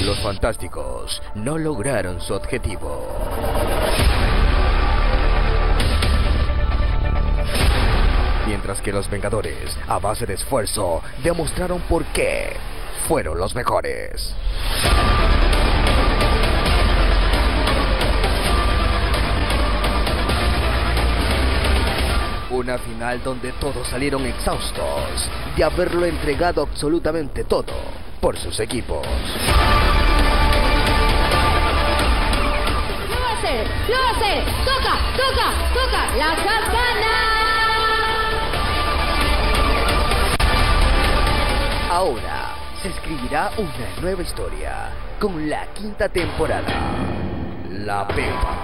Los Fantásticos no lograron su objetivo. Mientras que los Vengadores, a base de esfuerzo, demostraron por qué fueron los mejores. Una final donde todos salieron exhaustos de haberlo entregado absolutamente todo por sus equipos. ¡Lo va a hacer! ¡Lo va a hacer! ¡Toca! ¡Toca! ¡Toca! ¡La campana! Ahora se escribirá una nueva historia con la quinta temporada, La Pepa.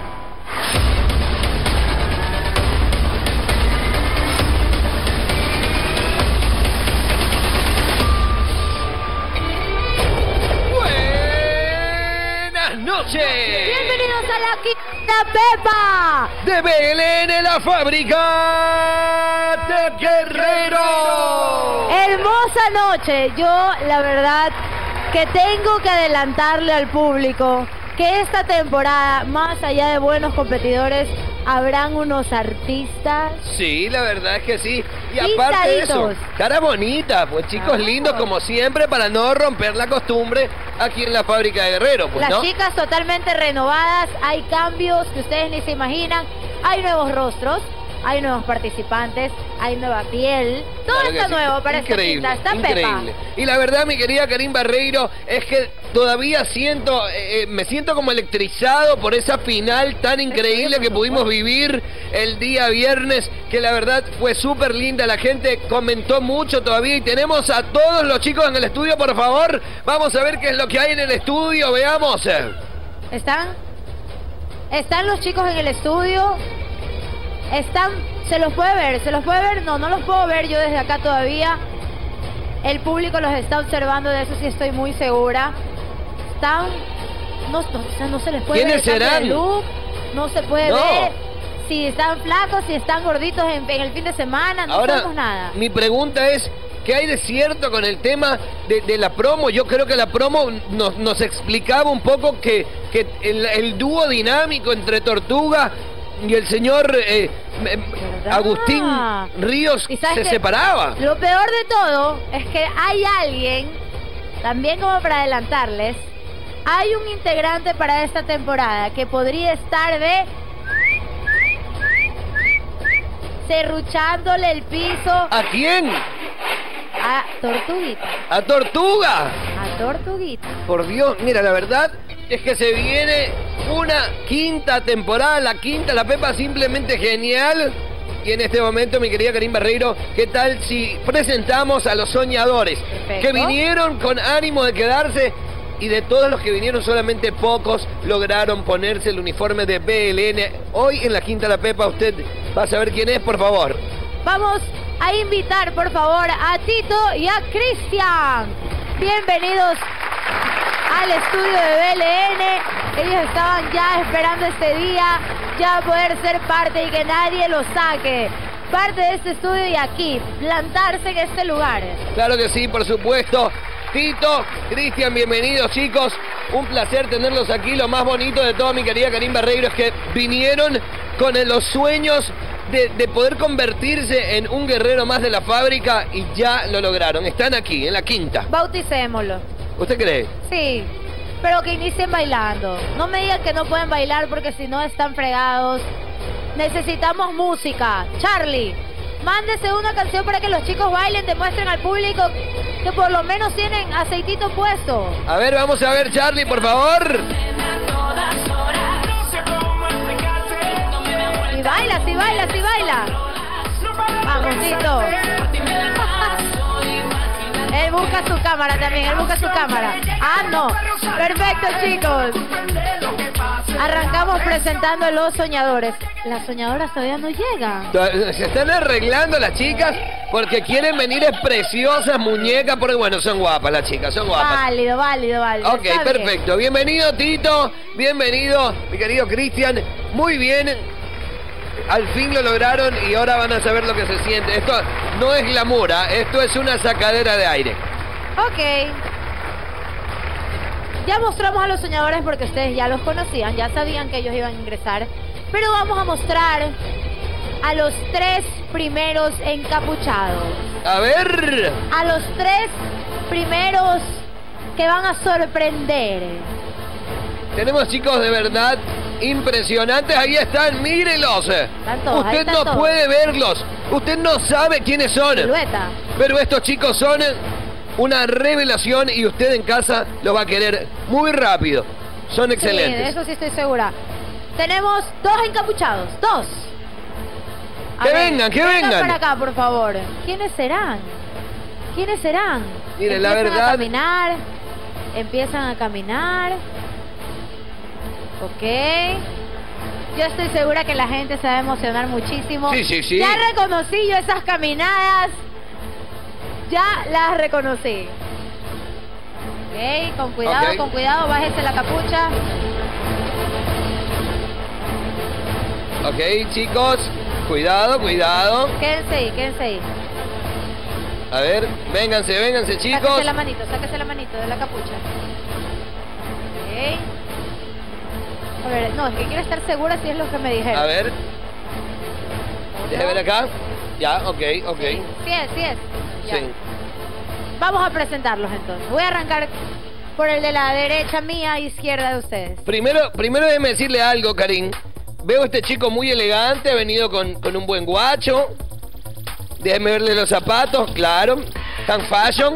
Buenas noches. ¡Bienvenidos a la Quinta Pepa! De Belén, la fábrica de Guerrero. Hermosa noche. Yo, la verdad, que tengo que adelantarle al público que esta temporada, más allá de buenos competidores, habrán unos artistas. Sí, la verdad es que sí. Y aparte de eso, cara bonita, pues chicos lindos como siempre para no romper la costumbre aquí en la fábrica de Guerrero, pues, Las ¿no? chicas totalmente renovadas, hay cambios que ustedes ni se imaginan, hay nuevos rostros, hay nuevos participantes, hay nueva piel, todo Claro que está sí. nuevo para esta Increíble, quinta, está increíble. Pepa. Y la verdad, mi querida Karim Barreiro, es que todavía me siento como electrizado por esa final tan increíble que pudimos vivir el día viernes, que la verdad fue súper linda, la gente comentó mucho todavía y tenemos a todos los chicos en el estudio, por favor, vamos a ver qué es lo que hay en el estudio, veamos. ¿Están los chicos en el estudio? ¿Se los puede ver? ¿Se los puede ver? No, no los puedo ver yo desde acá todavía. El público los está observando, de eso sí estoy muy segura. No se les puede ver. ¿Quiénes el cambio de serán? look, no se puede No. ver si están flacos, si están gorditos en el fin de semana, no Ahora, sabemos nada. mi pregunta es, ¿qué hay de cierto con el tema de la promo? Yo creo que la promo nos explicaba un poco que el dúo dinámico entre Tortuga y el señor Agustín Ríos ¿Y sabes se qué? separaba. Lo peor de todo es que hay alguien, también como para adelantarles, hay un integrante para esta temporada que podría estar serruchándole el piso ¿A quién? a Tortuguita. ¡A Tortuga! A Tortuguita. Por Dios, mira, la verdad es que se viene una quinta temporada, la quinta, la Pepa simplemente genial. Y en este momento, mi querida Karim Barreiro, ¿qué tal si presentamos a los soñadores? Perfecto. Que vinieron con ánimo de quedarse y de todos los que vinieron solamente pocos lograron ponerse el uniforme de BLN. Hoy en la quinta la Pepa usted va a saber quién es, por favor. Vamos a invitar, por favor, a Tito y a Cristian. Bienvenidos al estudio de BLN. Ellos estaban ya esperando este día, ya poder ser parte y que nadie los saque. Parte de este estudio y aquí, plantarse en este lugar. Claro que sí, por supuesto. Tito, Cristian, bienvenidos chicos. Un placer tenerlos aquí. Lo más bonito de todo, mi querida Karim Barreiro, es que vinieron con los sueños de poder convertirse en un guerrero más de la fábrica y ya lo lograron. Están aquí, en la quinta. Bauticémoslo. ¿Usted cree? Sí, pero que inicien bailando. No me digan que no pueden bailar porque si no están fregados. Necesitamos música. Charlie, mándese una canción para que los chicos bailen, demuestren al público que por lo menos tienen aceitito puesto. A ver, vamos a ver, Charlie, por favor. Y baila, sí baila, sí baila. Vamos, Tito. Él busca su cámara también, él busca su cámara. Ah, no. Perfecto, chicos. Arrancamos presentando a los soñadores. Las soñadoras todavía no llegan. Se están arreglando las chicas porque quieren venir preciosas muñecas, porque bueno, son guapas las chicas, son guapas. Válido, válido, válido. Ok, Está bien. perfecto. Bienvenido, Tito. Bienvenido, mi querido Cristian. Muy bien. Al fin lo lograron y ahora van a saber lo que se siente. Esto no es glamour, esto es una sacadera de aire. Ok. Ya mostramos a los soñadores porque ustedes ya los conocían, ya sabían que ellos iban a ingresar. Pero vamos a mostrar a los 3 primeros encapuchados. A ver. A los 3 primeros que van a sorprender. Tenemos chicos de verdad impresionantes. Ahí están, mírenlos. Todos, Usted están no todos. puede verlos. Usted no sabe quiénes son. Silueta. Pero estos chicos son una revelación y usted en casa los va a querer muy rápido. Son Sí, excelentes. de eso sí estoy segura. Tenemos 2 encapuchados, 2. Que vengan, que vengan. para acá, por favor. ¿Quiénes serán? ¿Quiénes serán? Mire, la Empiezan verdad- a caminar. Empiezan a caminar. Ok. Yo estoy segura que la gente se va a emocionar muchísimo. Sí, sí, sí. Ya reconocí yo esas caminadas. Ya las reconocí. Ok, con cuidado, bájese la capucha. Ok, chicos, cuidado, cuidado. Quédense ahí. A ver, vénganse, chicos. Sáquese la manito de la capucha. Ok. A ver, no, es que quiero estar segura si es lo que me dijeron. A ver, déjame ver acá. Ya, ok. Sí es. Ya. Sí. Vamos a presentarlos entonces. Voy a arrancar por el de la derecha mía, izquierda de ustedes. Primero déjeme decirle algo, Karin. Veo a este chico muy elegante, ha venido con un buen guacho. Déjeme verle los zapatos, claro. Tan fashion.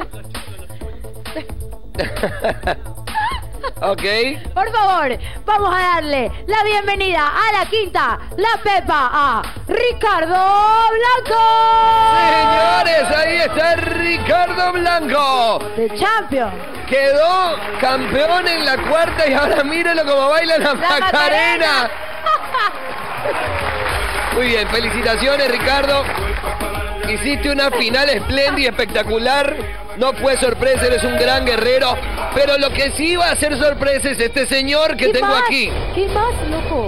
Ok. Por favor, vamos a darle la bienvenida a la quinta, la Pepa, a Ricardo Blanco. Señores, ahí está Ricardo Blanco. The Champion. Quedó campeón en la cuarta y ahora mírenlo como baila la Macarena. Muy bien, felicitaciones, Ricardo. Hiciste una final espléndida, espectacular. No fue sorpresa, eres un gran guerrero. Pero lo que sí va a ser sorpresa es este señor que tengo aquí. ¿Qué más, loco?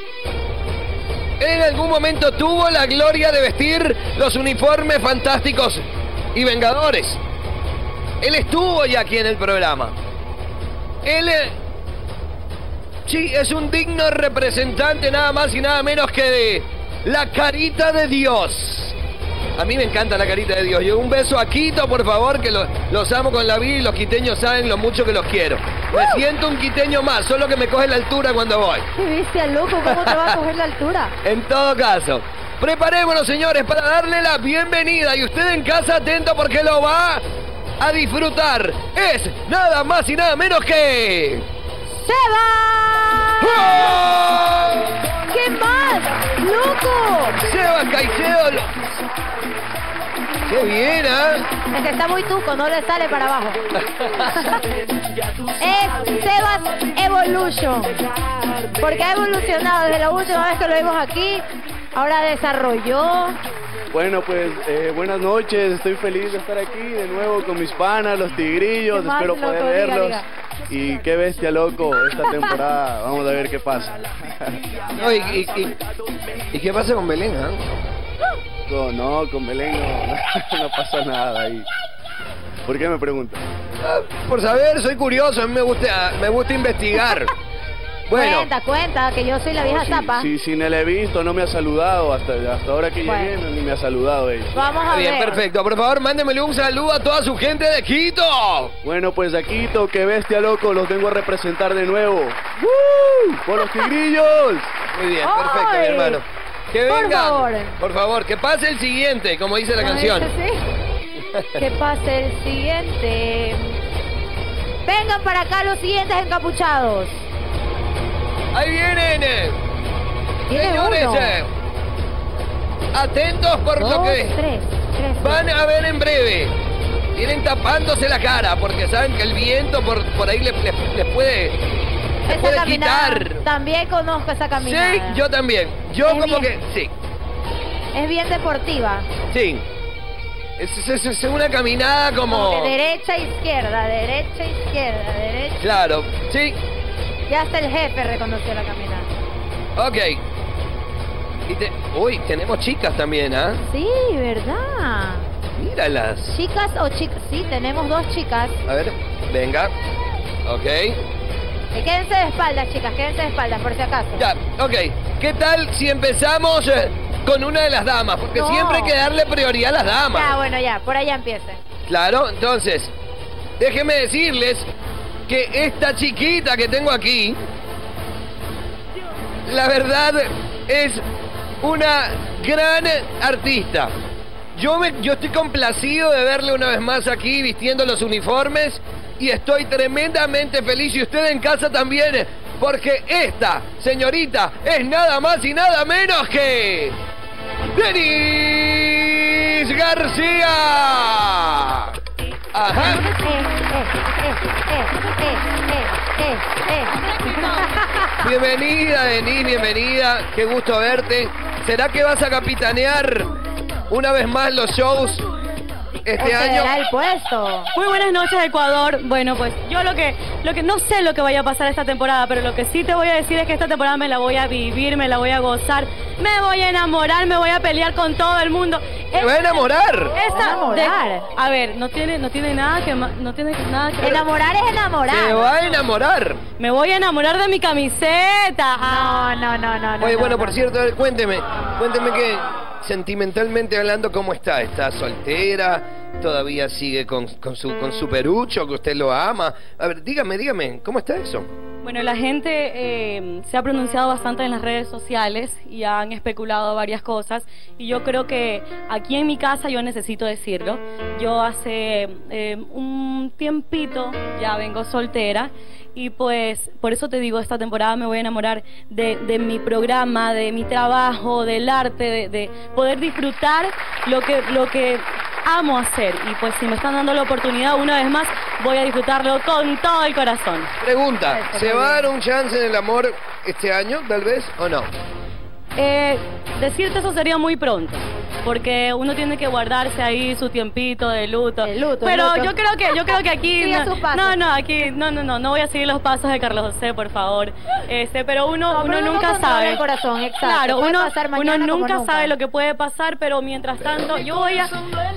En algún momento tuvo la gloria de vestir los uniformes fantásticos y vengadores. Él estuvo ya aquí en el programa. Él sí, es un digno representante nada más y nada menos que de la carita de Dios. A mí me encanta la carita de Dios. Yo un beso a Quito, por favor, que los amo con la vida y los quiteños saben lo mucho que los quiero. Me siento un quiteño más, solo que me coge la altura cuando voy. ¿Qué viste, loco? ¿Cómo te va a coger la altura? En todo caso, preparémonos, señores, para darle la bienvenida. Y usted en casa, atento porque lo va a disfrutar. Es nada más y nada menos que... ¡Seba! ¡Oh! ¿Qué más, loco? Seba Caicedo. ¡Qué bien, ¿ah? Es que está muy tuco, no le sale para abajo. Es Sebas Evolution. Porque ha evolucionado desde la última vez que lo vimos aquí. Ahora desarrolló. Bueno, pues buenas noches, estoy feliz de estar aquí de nuevo con mis panas, los tigrillos, ¿Qué más, espero loco? poder Diga, verlos. diga. Y qué bestia, loco, esta temporada, vamos a ver qué pasa. No, ¿y qué pasa con Belén, ah? No, con Belén no pasa nada ahí. ¿Por qué me preguntan? Ah, por saber, soy curioso, a mí me gusta investigar. Bueno, Cuenta, que yo soy la vieja zapa. Si ni la he visto, no me ha saludado, hasta ahora que llegué Bueno. ni me ha saludado ella. Vamos a bien, ver. perfecto. Por favor, mándemele un saludo a toda su gente de Quito. Bueno, pues aquí, qué bestia, loco, los vengo a representar de nuevo. ¡Por los tigrillos! Muy bien, ¡Ay! perfecto, mi hermano. Que Por vengan. favor. Por favor, que pase el siguiente, como dice la ¿No canción. dice así? Que pase el siguiente. Vengan para acá los siguientes encapuchados. Ahí vienen. Tiene Señores, uno. atentos por lo Dos, que tres. van a ver en breve. Vienen tapándose la cara porque saben que el viento por ahí les puede, Esa caminada, quitar. también conozco esa caminada. Sí, yo también. Yo Es como bien. que sí, Es bien deportiva. sí. Es una caminada Como como... que derecha, izquierda, derecha, izquierda, derecha. Claro, sí. Ya hasta el jefe reconoció la caminada. Ok. Uy, tenemos chicas también, ¿ah? Sí, ¿verdad? Míralas. ¿Chicas o chicas? Sí, tenemos 2 chicas. A ver, venga. Ok. Quédense de espaldas, chicas, quédense de espaldas, por si acaso. Ya, ok. ¿Qué tal si empezamos con una de las damas? Porque No. siempre hay que darle prioridad a las damas. Ya, bueno, ya, por allá empiece. Claro, entonces, déjenme decirles que esta chiquita que tengo aquí, la verdad es una gran artista. Yo estoy complacido de verle una vez más aquí vistiendo los uniformes y estoy tremendamente feliz, y usted en casa también, porque esta señorita es nada más y nada menos que Denise García. Ajá. Bienvenida, Denise, bienvenida. Qué gusto verte. ¿Será que vas a capitanear una vez más los shows este año? Será el puesto. Muy buenas noches, Ecuador. Bueno, pues yo lo que no sé lo que vaya a pasar esta temporada, pero lo que sí te voy a decir es que esta temporada me la voy a vivir, me la voy a gozar, me voy a enamorar, me voy a pelear con todo el mundo. ¿Te va a enamorar? Enamorar. A ver, no tiene nada que ver. Enamorar es enamorar. ¿Te va a enamorar? Me voy a enamorar de mi camiseta. No. Oye, bueno, no. por cierto, a ver, cuénteme que sentimentalmente hablando, ¿cómo está? ¿Está soltera? ¿Todavía sigue con su perucho, que usted lo ama? A ver, dígame, ¿cómo está eso? Bueno, la gente se ha pronunciado bastante en las redes sociales y han especulado varias cosas, y yo creo que aquí en mi casa yo necesito decirlo. Yo hace un tiempito ya vengo soltera, y pues por eso te digo, esta temporada me voy a enamorar de mi programa, de mi trabajo, del arte, de poder disfrutar lo que amo hacer, y pues si me están dando la oportunidad una vez más, voy a disfrutarlo con todo el corazón. Pregunta, ¿se va a dar un chance en el amor este año, tal vez, o no? Decirte eso sería muy pronto, porque uno tiene que guardarse ahí su tiempito de luto. Pero yo creo que aquí Siga sus pasos. no voy a seguir los pasos de Carlos José, por favor. Pero uno nunca sabe. El corazón, exacto. Claro, Puede uno pasar mañana como nunca nunca. sabe lo que puede pasar, pero mientras tanto yo voy a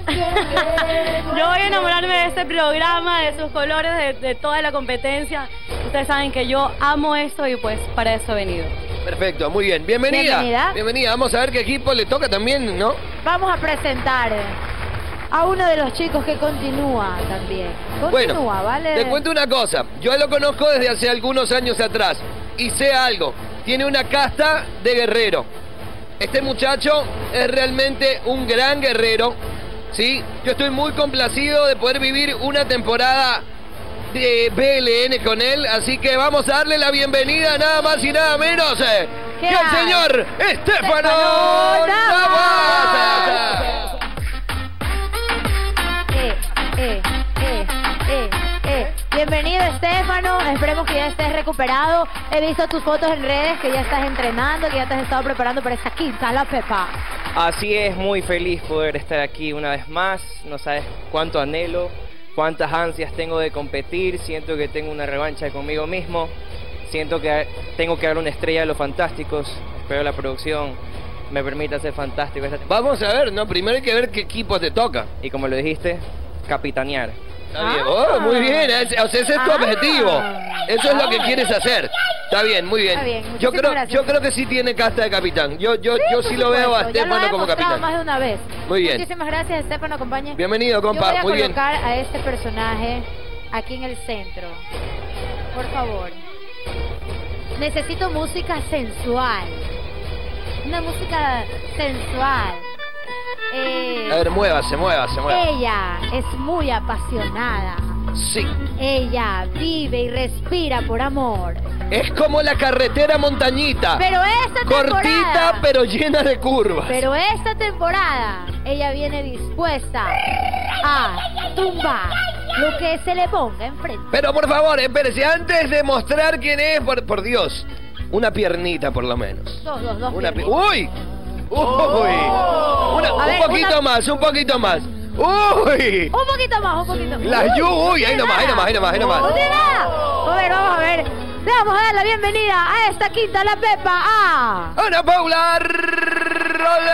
enamorarme de este programa, de sus colores, de toda la competencia. Ustedes saben que yo amo esto, y pues para eso he venido. Perfecto, muy bien. Bienvenida. Bienvenida. Vamos a ver qué equipo le toca también, ¿no? Vamos a presentar a uno de los chicos que continúa también. Bueno, ¿vale? te cuento una cosa. Yo lo conozco desde hace algunos años atrás y sé algo. Tiene una casta de guerrero. Este muchacho es realmente un gran guerrero, ¿sí? Yo estoy muy complacido de poder vivir una temporada de BLN con él, así que vamos a darle la bienvenida nada más y nada menos que al señor Estefano Navas. Bienvenido, Estefano. Esperemos que ya estés recuperado. He visto tus fotos en redes, que ya estás entrenando, que ya te has estado preparando para esta quinta, la Pepa. Así es, muy feliz poder estar aquí una vez más. No sabes cuánto anhelo, cuántas ansias tengo de competir. Siento que tengo una revancha conmigo mismo. Siento que tengo que dar una estrella a los fantásticos. Espero la producción me permita ser fantástico esta temporada. Vamos a ver, ¿no? Primero hay que ver qué equipo te toca. Y como lo dijiste, capitanear. Está bien. Oh, muy bien. O sea, ese es tu objetivo. Eso es lo que quieres hacer. Está bien, muy bien. Está bien, yo muchísimas gracias. creo que sí tiene casta de capitán. Yo sí lo veo a supuesto, ya lo Estefano he como mostrado capitán. más de una vez. Muy bien. Muchísimas gracias, Estefano, acompañe. Bienvenido, compa. Yo Muy voy a bien. colocar a este personaje aquí en el centro. Por favor. Necesito música sensual. Una música sensual. A ver, muévase. Ella es muy apasionada. Sí. Ella vive y respira por amor. Es como la carretera montañita. Pero esta Cortita, temporada, pero llena de curvas. pero esta temporada, ella viene dispuesta a tumbar lo que se le ponga enfrente. Pero por favor, espérese, antes de mostrar quién es, por Dios, una piernita por lo menos. Dos Una piernas. ¡Uy! ¡Uy! A ver, un poquito más. ¡Uy! Un poquito más. ¡Uy! Ahí nomás. ¡Última! A ver, vamos a ver. Le vamos a dar la bienvenida a esta quinta, la Pepa, a... Ana Paula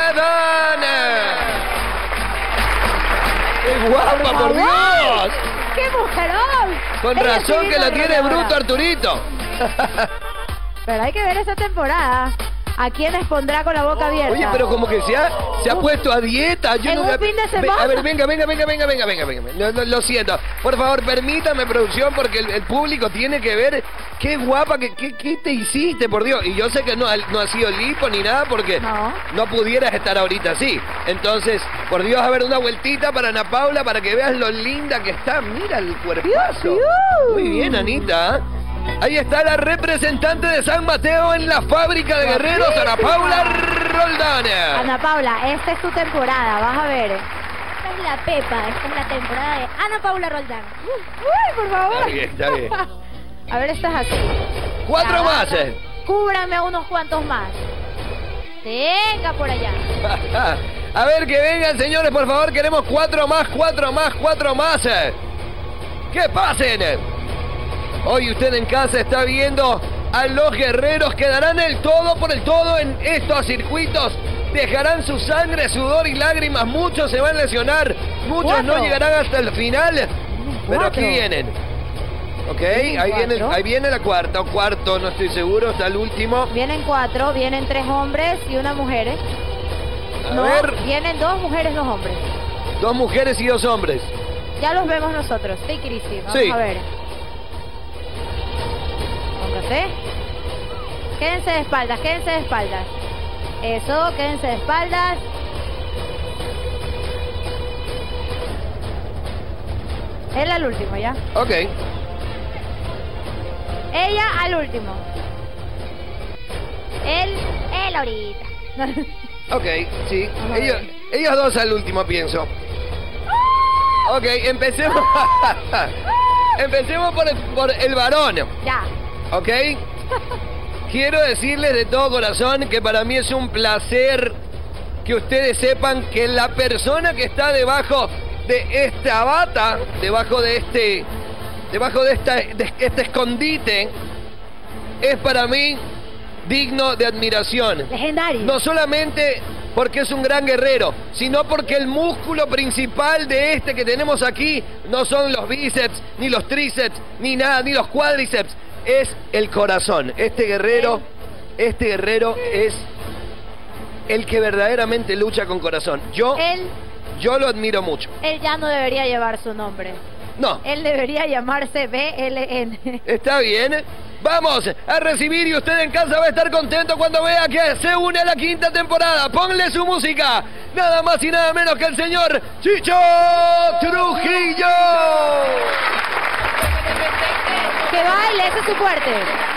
Roldán. ¡Qué guapa, por Dios! ¡Qué mujerón! Con Ella razón sí que lo vino tiene arrolladora. bruto Arturito. Pero hay que ver esta temporada. ¿A quiénes pondrá con la boca abierta? Oye, pero como que se ha puesto a dieta. Yo En un fin de semana. A ver, venga. Lo siento. Por favor, permítame, producción, porque el público tiene que ver qué guapa, qué te hiciste, por Dios. Y yo sé que no ha sido lipo ni nada porque no pudieras estar ahorita así. Entonces, por Dios, a ver, una vueltita para Ana Paula para que veas lo linda que está. Mira el cuerpazo. Muy bien, Anita. Ahí está la representante de San Mateo en la fábrica de guerreros, Ana Paula Roldán. Ana Paula, esta es tu temporada, vas a ver. Esta es la Pepa, esta es la temporada de Ana Paula Roldán. Uy, por favor. Está bien. A ver, estás así. 4 Ya, más. Cúbranme unos cuantos más. Venga por allá. A ver, que vengan, señores, por favor. Queremos 4 más. ¡Que pasen! Hoy usted en casa está viendo a los guerreros que darán el todo por el todo en estos circuitos. Dejarán su sangre, sudor y lágrimas. Muchos se van a lesionar. Muchos no llegarán hasta el final. Pero aquí vienen. Ok, ahí viene la cuarta o cuarto, no estoy seguro, está el último. Vienen 4, vienen 3 hombres y una mujer. A ver. Vienen 2 mujeres, 2 hombres. 2 mujeres y 2 hombres. Ya los vemos nosotros. Sí, Cristi, vamos a ver. Póngase. Quédense de espaldas, Eso, quédense de espaldas. Él al último, ¿ya? Ok. Ella al último. Él ahorita. Ok, sí. Ellos 2 al último, pienso. Ok, empecemos. Empecemos por el varón. Ya. ¿Ok? Quiero decirles de todo corazón que para mí es un placer que ustedes sepan que la persona que está debajo de esta bata, debajo de este escondite, es para mí digno de admiración. Legendario. No solamente porque es un gran guerrero, sino porque el músculo principal de este que tenemos aquí no son los bíceps, ni los tríceps, ni nada, ni los cuádriceps. Es el corazón. Este guerrero es el que verdaderamente lucha con corazón. Yo lo admiro mucho. Él ya no debería llevar su nombre. No. Él debería llamarse BLN. Está bien. Vamos a recibir y usted en casa va a estar contento cuando vea que se une a la 5ª temporada. Ponle su música. Nada más y nada menos que el señor Chicho Trujillo. Que baile, ese es su fuerte.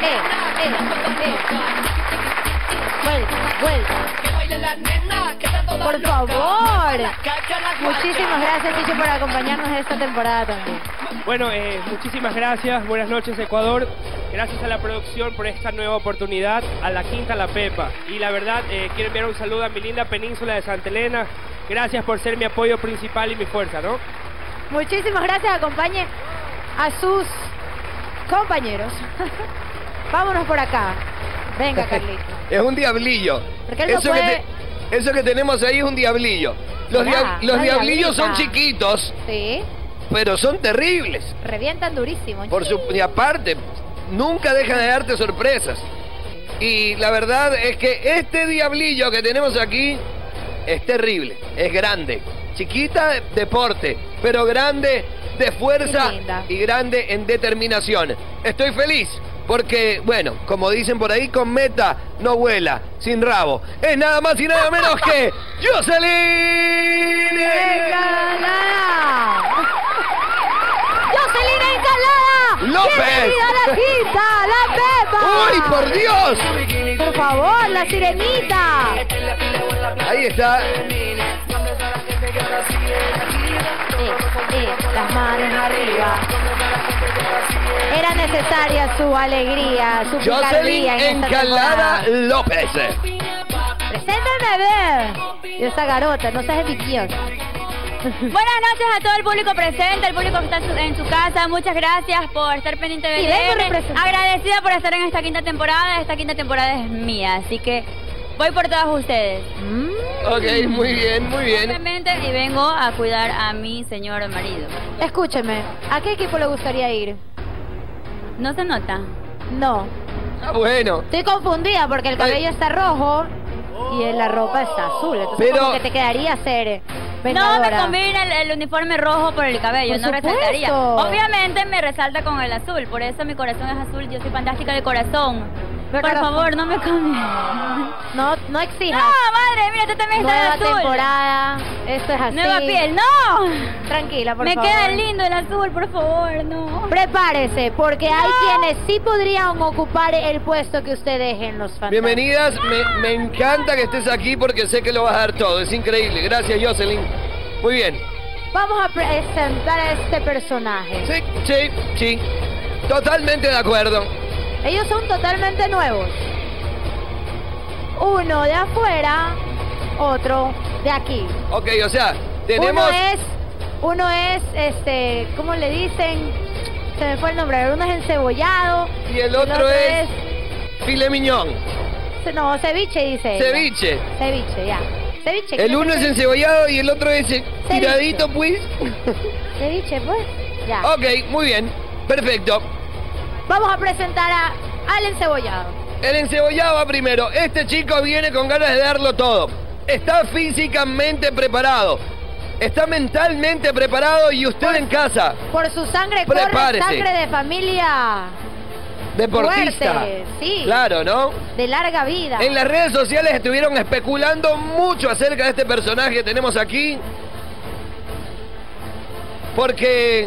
Vuelta. Por favor. Muchísimas gracias, Chicho, por acompañarnos en esta temporada también. Bueno, muchísimas gracias. Buenas noches, Ecuador. Gracias a la producción por esta nueva oportunidad, a la Quinta La Pepa. Y la verdad, quiero enviar un saludo a mi linda península de Santa Elena. Gracias por ser mi apoyo principal y mi fuerza, ¿no? Muchísimas gracias. Acompañe a sus compañeros. Vámonos por acá. Venga, Carlito. Es un diablillo. Porque él no puede... Eso que tenemos ahí es un diablillo. Los diablillos son chiquitos. Sí. Pero son terribles. Revientan durísimo. Y aparte, nunca dejan de darte sorpresas. Y la verdad es que este diablillo que tenemos aquí es terrible. Es grande. Chiquita de porte, pero grande de fuerza y grande en determinación. Estoy feliz porque, bueno, como dicen por ahí, con meta no vuela, sin rabo. Es nada más y nada menos que Jocelyn López. ¡Bienvenida a la Quinta, La Pepa! ¡Uy, por Dios! Por favor, la sirenita. Ahí está. Las manos arriba. Era necesaria su alegría, su picardía en esta Encalada temporada. López. Preséntame, bebé. Y esa garota, no seas envidiosa. Buenas noches a todo el público presente, al público que está en su casa. Muchas gracias por estar pendiente de BLN. Agradecida por estar en esta quinta temporada. Esta quinta temporada es mía, así que Voy por todos ustedes. Ok, muy bien, muy bien. Obviamente, y vengo a cuidar a mi señor marido. Escúcheme, ¿a qué equipo le gustaría ir? ¿No se nota? No. Ah, bueno. Estoy confundida porque el cabello está rojo y la ropa está azul. Entonces Pero- como que te quedaría ser No, vengadora. me combina el uniforme rojo por el cabello, Por no supuesto. resaltaría. Obviamente me resalta con el azul, por eso mi corazón es azul, yo soy fantástica de corazón. Por favor, no me cambien. No exijas. No, madre, mira, tú también estás Nueva de azul. temporada, esto es así. Nueva piel, no. Tranquila, por Me favor. queda lindo el azul, por favor, no. Prepárese, porque hay quienes sí podrían ocupar el puesto que usted deje en los fantasmas. Bienvenidas, me encanta que estés aquí porque sé que lo vas a dar todo, es increíble. Gracias, Jocelyn. Muy bien. Vamos a presentar a este personaje. Sí, totalmente de acuerdo. Ellos son totalmente nuevos. Uno de afuera, otro de aquí. Ok, o sea, tenemos... Uno es, ¿cómo le dicen? Se me fue el nombre. Uno es encebollado. Y el otro es filet mignon. No, ceviche dice ella. Ceviche. Ceviche, ya. Ceviche. El uno es encebollado y el otro es tiradito, pues. Ceviche, pues. Ya. Ok, muy bien. Perfecto. Vamos a presentar al encebollado. El encebollado va primero. Este chico viene con ganas de darlo todo. Está físicamente preparado. Está mentalmente preparado y usted en casa. Por su sangre corre Prepárese. sangre de familia Deportista. fuerte, sí. Claro, ¿no? De larga vida. En las redes sociales estuvieron especulando mucho acerca de este personaje que tenemos aquí. Porque...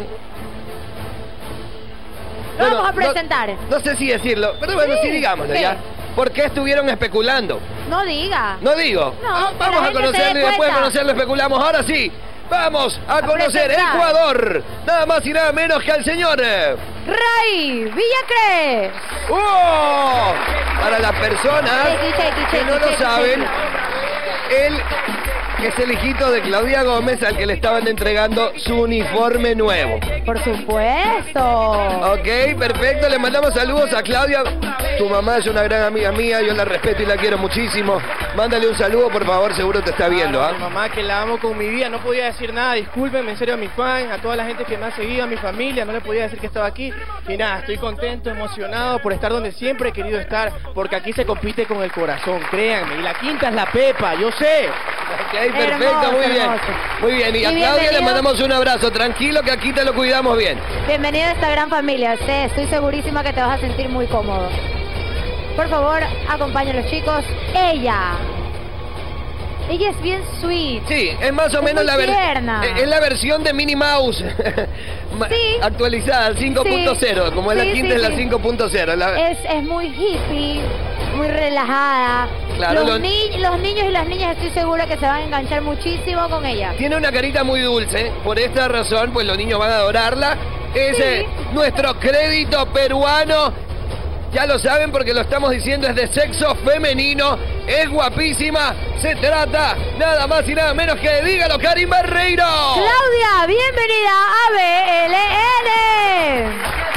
Lo bueno, vamos a presentar. No sé si decirlo, pero bueno, sí digámoslo ¿Qué? ya. ¿Por qué estuvieron especulando? No diga. No digo. No, que Vamos la a gente se conocerlo dé y después de cuenta. conocerlo especulamos. Ahora sí, vamos a conocer presentar. Ecuador. Nada más y nada menos que al señor... Ray Villacrés. ¡Oh! Para las personas que no lo saben, él es el hijito de Claudia Gómez al que le estaban entregando su uniforme nuevo. Por supuesto. Ok, perfecto. Le mandamos saludos a Claudia. Tu mamá es una gran amiga mía, yo la respeto y la quiero muchísimo. Mándale un saludo, por favor, seguro te está viendo, ¿ah? Mi mamá, que la amo con mi vida, no podía decir nada, discúlpenme en serio a mis fans, a toda la gente que me ha seguido, a mi familia, no le podía decir que estaba aquí. Y nada, estoy contento, emocionado por estar donde siempre he querido estar, porque aquí se compite con el corazón, créanme. Y la quinta es la Pepa, yo sé. Ok, perfecto, muy bien. Muy bien, y a Claudia le mandamos un abrazo. Tranquilo que aquí te lo cuidamos bien. Bienvenido a esta gran familia. Estoy segurísima que te vas a sentir muy cómodo. Por favor, acompañen a los chicos. Ella es bien sweet. Sí, es más o menos muy tierna. es la versión de Minnie Mouse. Actualizada, 5.0, como es la Sí, quinta sí, es la sí. 5.0. Es muy hippie, muy relajada. Claro, los niños y las niñas estoy segura que se van a enganchar muchísimo con ella. Tiene una carita muy dulce, por esta razón, pues los niños van a adorarla. Es nuestro crédito peruano. Ya lo saben porque lo estamos diciendo, es de sexo femenino, es guapísima, se trata nada más y nada menos que, dígalo, Karim Barreiro. Claudia, bienvenida a BLN.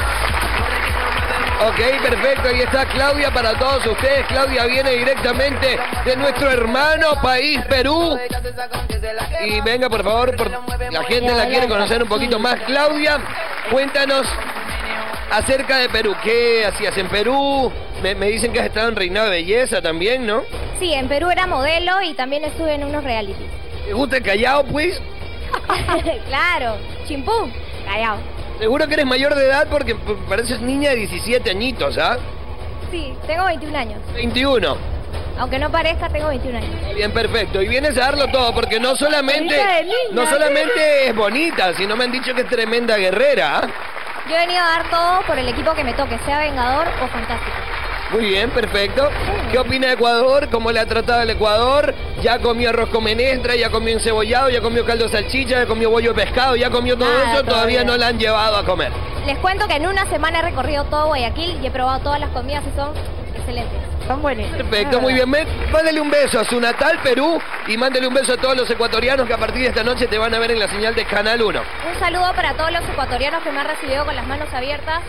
Ok, perfecto, ahí está Claudia para todos ustedes. Claudia viene directamente de nuestro hermano país, Perú. Y venga, por favor, la gente la quiere conocer un poquito más. Claudia, cuéntanos acerca de Perú. ¿Qué hacías en Perú? Me dicen que has estado en Reinado de Belleza también, ¿no? Sí, en Perú era modelo y también estuve en unos realities. ¿Te gusta el Callao, pues? Claro, chimpú, callao. Seguro que eres mayor de edad porque pareces niña de 17 añitos, ¿ah? Sí, tengo 21 años. 21. Aunque no parezca, tengo 21 años. Bien, perfecto. Y vienes a darlo todo porque no solamente es bonita, sino me han dicho que es tremenda guerrera, ¿ah? Yo he venido a dar todo por el equipo que me toque, sea Vengador o Fantástico. Muy bien, perfecto. ¿Qué opina de Ecuador? ¿Cómo le ha tratado el Ecuador? ¿Ya comió arroz con menestra? ¿Ya comió encebollado? ¿Ya comió caldo de salchicha? ¿Ya comió bollo de pescado? ¿Ya comió todo eso? Todavía no la han llevado a comer. Les cuento que en una semana he recorrido todo Guayaquil y he probado todas las comidas y son excelentes. Son buenísimas. Perfecto, muy bien. Mándale un beso a su natal Perú y mándale un beso a todos los ecuatorianos que a partir de esta noche te van a ver en la señal de Canal 1. Un saludo para todos los ecuatorianos que me han recibido con las manos abiertas.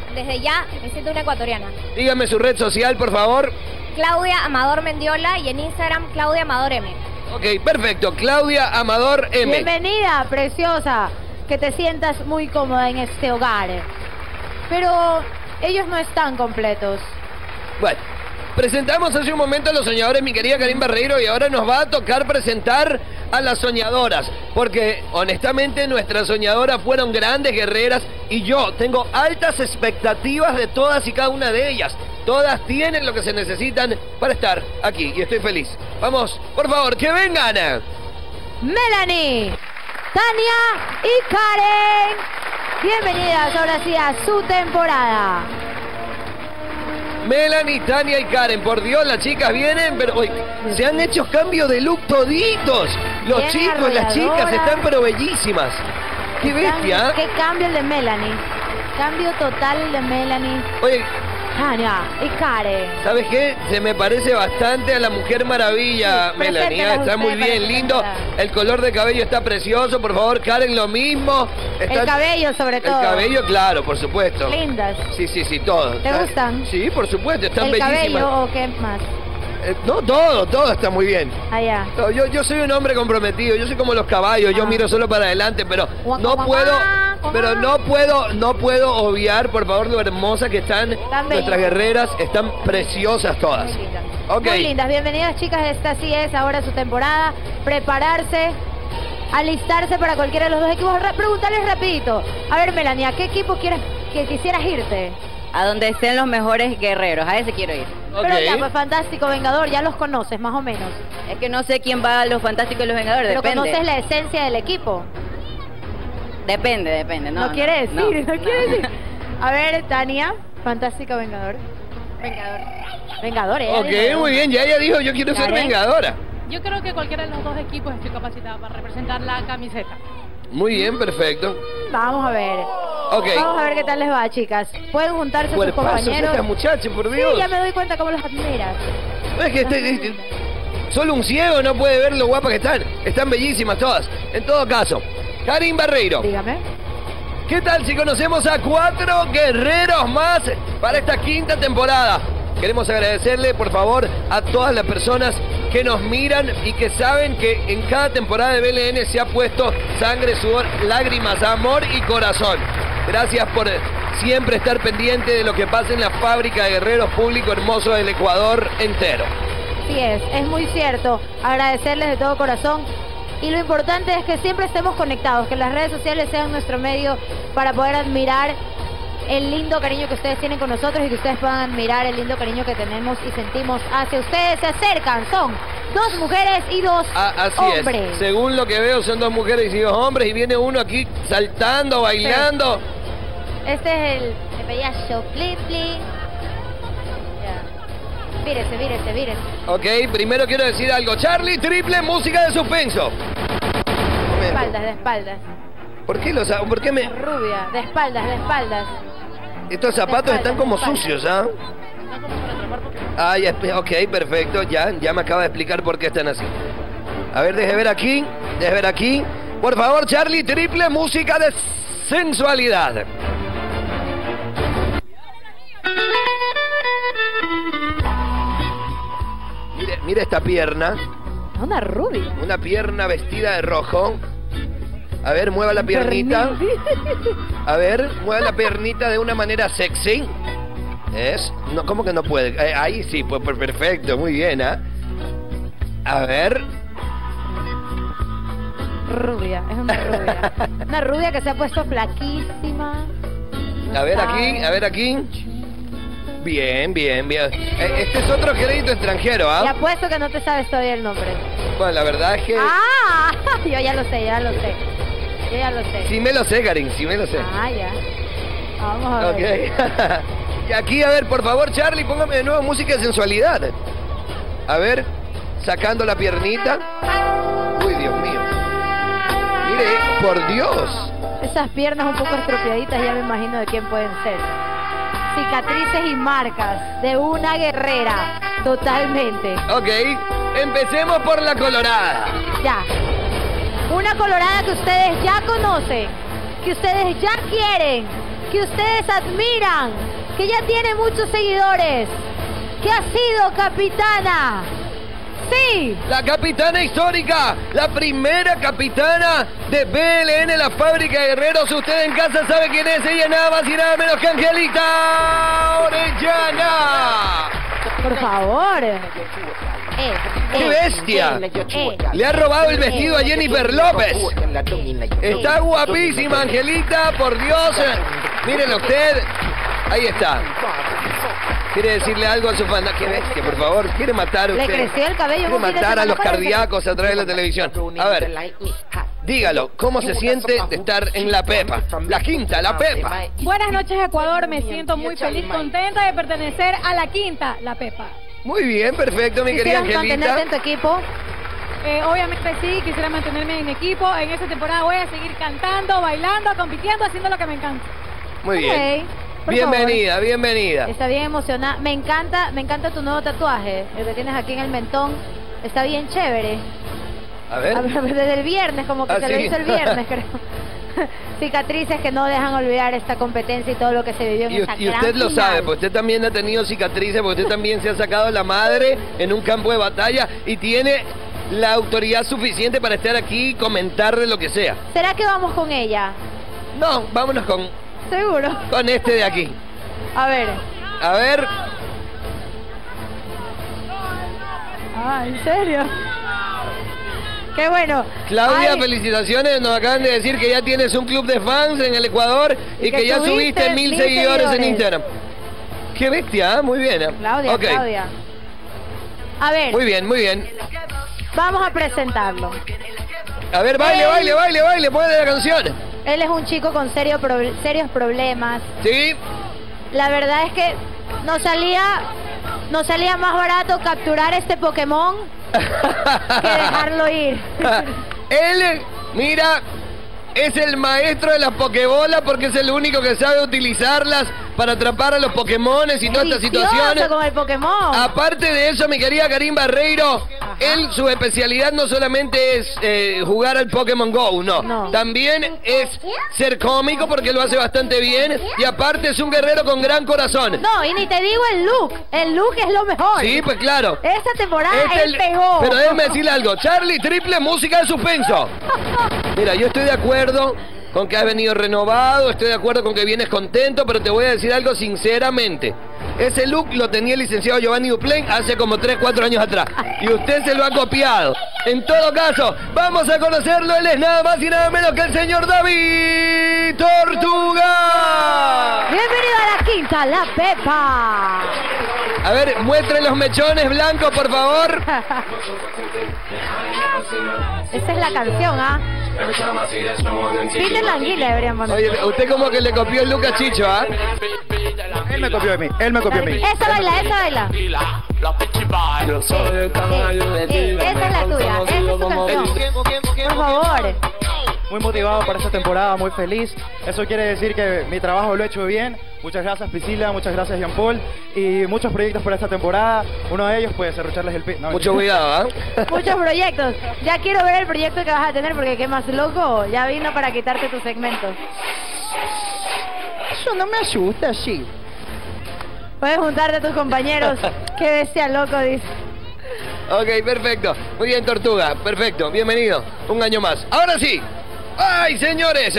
desde ya me siento una ecuatoriana. Dígame su red social, por favor. Claudia Amador Mendiola y en Instagram Claudia Amador M. Ok, perfecto. Claudia Amador M. Bienvenida, preciosa. Que te sientas muy cómoda en este hogar. Pero ellos no están completos. Bueno, presentamos hace un momento a los soñadores, mi querida Karin Barreiro, y ahora nos va a tocar presentar a las soñadoras, porque honestamente nuestras soñadoras fueron grandes guerreras y yo tengo altas expectativas de todas y cada una de ellas. Todas tienen lo que se necesitan para estar aquí y estoy feliz. Vamos, por favor, que vengan. Melanie, Tania y Karen. Bienvenidas ahora sí a su temporada. Melanie, Tania y Karen, por Dios, las chicas vienen, pero hoy se han hecho cambio de look toditos. Los Bien chicos, las chicas arrolladoras. están pero bellísimas. ¡Qué bestia! Qué cambio el de Melanie. Cambio total el de Melanie. Oye, Tania y Karen. ¿sabes qué? Se me parece bastante a la Mujer Maravilla, Sí, Melanie. preséntelas Está muy ustedes para bien, lindo. presentarlas. El color de cabello está precioso. Por favor, Karen, lo mismo. El cabello sobre todo. El cabello, claro, por supuesto. Lindas. Sí, todo. ¿Te gustan? Sí, por supuesto, están ¿El bellísimas. cabello o qué más? No, todo está muy bien. Allá. No, yo soy un hombre comprometido, yo soy como los caballos, yo miro solo para adelante, pero no puedo obviar, por favor, lo hermosas que están nuestras bellas. guerreras, están preciosas todas. Ok. Muy lindas. Bienvenidas, chicas. Esta sí es ahora su temporada. Prepararse, alistarse para cualquiera de los dos equipos. Preguntarles rapidito. A ver, Melanie, ¿a qué equipo quisieras irte? A donde estén los mejores guerreros, a ese quiero ir. Pero ya, pues Fantástico, Vengador, ya los conoces más o menos. Es que no sé quién va a los Fantásticos y los Vengadores, Pero depende. conoces la esencia del equipo. Depende. No quiere decir, no quiere decir. A ver, Tania, Fantástica Vengador. Vengador, Ok, muy bien, ya ella dijo, yo quiero ser Karen. vengadora. Yo creo que cualquiera de los dos equipos estoy capacitada para representar la camiseta. Muy bien, perfecto. Vamos a ver. Ok. Vamos a ver qué tal les va, chicas. Pueden juntarse sus Cuerpazos compañeros. estas muchachas, por Dios. Sí, ya me doy cuenta cómo los admiras. No es que solo un ciego no puede ver lo guapas que están. Están bellísimas todas. En todo caso, Karin Barreiro. Dígame. ¿Qué tal si conocemos a 4 guerreros más para esta quinta temporada? Queremos agradecerle, por favor, a todas las personas que nos miran y que saben que en cada temporada de BLN se ha puesto sangre, sudor, lágrimas, amor y corazón. Gracias por siempre estar pendiente de lo que pasa en la fábrica de guerreros, público hermoso del Ecuador entero. Sí es muy cierto. Agradecerles de todo corazón. Y lo importante es que siempre estemos conectados, que las redes sociales sean nuestro medio para poder admirar el lindo cariño que ustedes tienen con nosotros y que ustedes puedan admirar el lindo cariño que tenemos y sentimos hacia ustedes. Se acercan, son 2 mujeres y 2 Así hombres. es. Según lo que veo, son 2 mujeres y 2 hombres y viene uno aquí saltando, bailando. Este es el payaso Flip Flip. Vírese. Ok, primero quiero decir algo. Charlie, triple música de suspenso. De espaldas. ¿Por qué por qué me...? Rubia, de espaldas. Estos zapatos están como de espaldas. sucios, ¿ah? Ah, ya, ok, perfecto. Ya me acaba de explicar por qué están así. A ver, deje ver aquí. Por favor, Charlie, triple música de sensualidad. Mire esta pierna. Una rubia. Una pierna vestida de rojo. A ver, mueva la piernita. A ver, mueva la piernita de una manera sexy. No, ¿cómo que no puede? Ahí sí, pues perfecto, muy bien, ¿ah? A ver. Rubia, es una rubia. Una rubia que se ha puesto flaquísima. A ver aquí. Bien. Este es otro crédito extranjero, Y ¿ah? apuesto que no te sabes todavía el nombre. Bueno, la verdad es que... ¡Ah! Yo ya lo sé. Sí me lo sé, Karin, sí me lo sé. Ah, ya. Vamos a ver. Ok. Y aquí, a ver, por favor, Charlie, póngame de nuevo música de sensualidad. A ver, sacando la piernita. Uy, Dios mío. Mire, por Dios. Esas piernas un poco estropeaditas ya me imagino de quién pueden ser. Cicatrices y marcas de una guerrera. Totalmente. Ok, empecemos por la colorada. Ya. Una colorada que ustedes ya conocen, que ustedes ya quieren, que ustedes admiran, que ya tiene muchos seguidores, que ha sido capitana. Sí. La capitana histórica, la primera capitana de BLN, la fábrica de guerreros. Usted en casa sabe quién es. Ella nada más y nada menos que Angelita Orellana. Por favor. ¡Qué bestia! Le ha robado el vestido a Jennifer López. Está guapísima, Angelita, por Dios. Mírenlo usted. Ahí está. ¿Quiere decirle algo a su fan? ¡Qué bestia, por favor! ¿Quiere matar a usted? Le creció el cabello. ¿Quiere matar a los cardíacos a través de la televisión? A ver, dígalo, ¿cómo se siente de estar en La Pepa? La quinta, La Pepa. Buenas noches, Ecuador. Me siento muy feliz, contenta de pertenecer a la quinta, La Pepa. Muy bien, perfecto, mi querida ¿Quisieras Angelita. mantenerte en tu equipo? Obviamente sí, quisiera mantenerme en equipo. En esta temporada voy a seguir cantando, bailando, compitiendo, haciendo lo que me encanta. Muy bien. Por Bienvenida, favor. bienvenida. Está bien emocionada. Me encanta tu nuevo tatuaje, el que tienes aquí en el mentón. Está bien chévere. A ver. Desde el viernes, como que se lo sí. hizo el viernes, creo. Cicatrices que no dejan olvidar esta competencia y todo lo que se vivió en esa Y usted gran lo final. sabe, pues usted también ha tenido cicatrices, porque usted también se ha sacado la madre en un campo de batalla y tiene la autoridad suficiente para estar aquí y comentarle lo que sea. ¿Será que vamos con ella? No, vámonos ¿Seguro? con este de aquí. A ver. A ver, Ah, ¿en serio? Qué bueno. Claudia, Ay, felicitaciones. Nos acaban de decir que ya tienes un club de fans en el Ecuador y que ya subiste 1000 seguidores en Instagram. Qué bestia, ¿eh? Muy bien. ¿eh? Claudia, Ok. Claudia. A ver, Muy bien, muy bien. vamos a presentarlo. A ver, baile, Él- baile, baile, baile, ponle la canción. Él es un chico con serios problemas. Sí. La verdad es que nos salía más barato capturar este Pokémon que dejarlo ir. Él, mira, es el maestro de las pokebolas porque es el único que sabe utilizarlas para atrapar a los Pokémones y toda esta situación. Con el Pokémon. Aparte de eso, mi querida Karim Barreiro, él, su especialidad no solamente es jugar al Pokémon Go, no. También es ser cómico porque lo hace bastante bien y aparte es un guerrero con gran corazón. No, y ni te digo el look. El look es lo mejor. Sí, pues claro. Esta temporada Es él pegó. Pero déjeme decirle algo, Charlie, triple música de suspenso. Mira, yo estoy de acuerdo con que has venido renovado, estoy de acuerdo con que vienes contento, pero te voy a decir algo sinceramente. Ese look lo tenía el licenciado Giovanni Duplain hace como 3, 4 años atrás. Y usted se lo ha copiado. En todo caso, vamos a conocerlo. Él es nada más y nada menos que el señor David Tortuga. Bienvenido a la quinta, La Pepa. A ver, muestren los mechones blancos, por favor. Esta es la canción, ¿ah? Peter Languila deberíamos. Oye, usted como que le copió el look a Chicho, ¿ah? Él me copió de mí, él me copió de mí. Esa baila, esa baila. Esa es la tuya, esa es tu canción. Por favor. Muy motivado para esta temporada, muy feliz. Eso quiere decir que mi trabajo lo he hecho bien. Muchas gracias Priscila, muchas gracias Jean Paul. Y muchos proyectos para esta temporada. Uno de ellos puede serrucharles el pie. No, Mucho cuidado, ¿ah? Muchos proyectos. Ya quiero ver el proyecto que vas a tener porque qué más loco. Ya vino para quitarte tu segmento. Eso no me asusta, sí. Puedes juntarte a tus compañeros. Qué bestia loco, dice. Ok, perfecto. Muy bien, Tortuga. Perfecto. Bienvenido. Un año más. Ahora sí. ¡Ay, señores!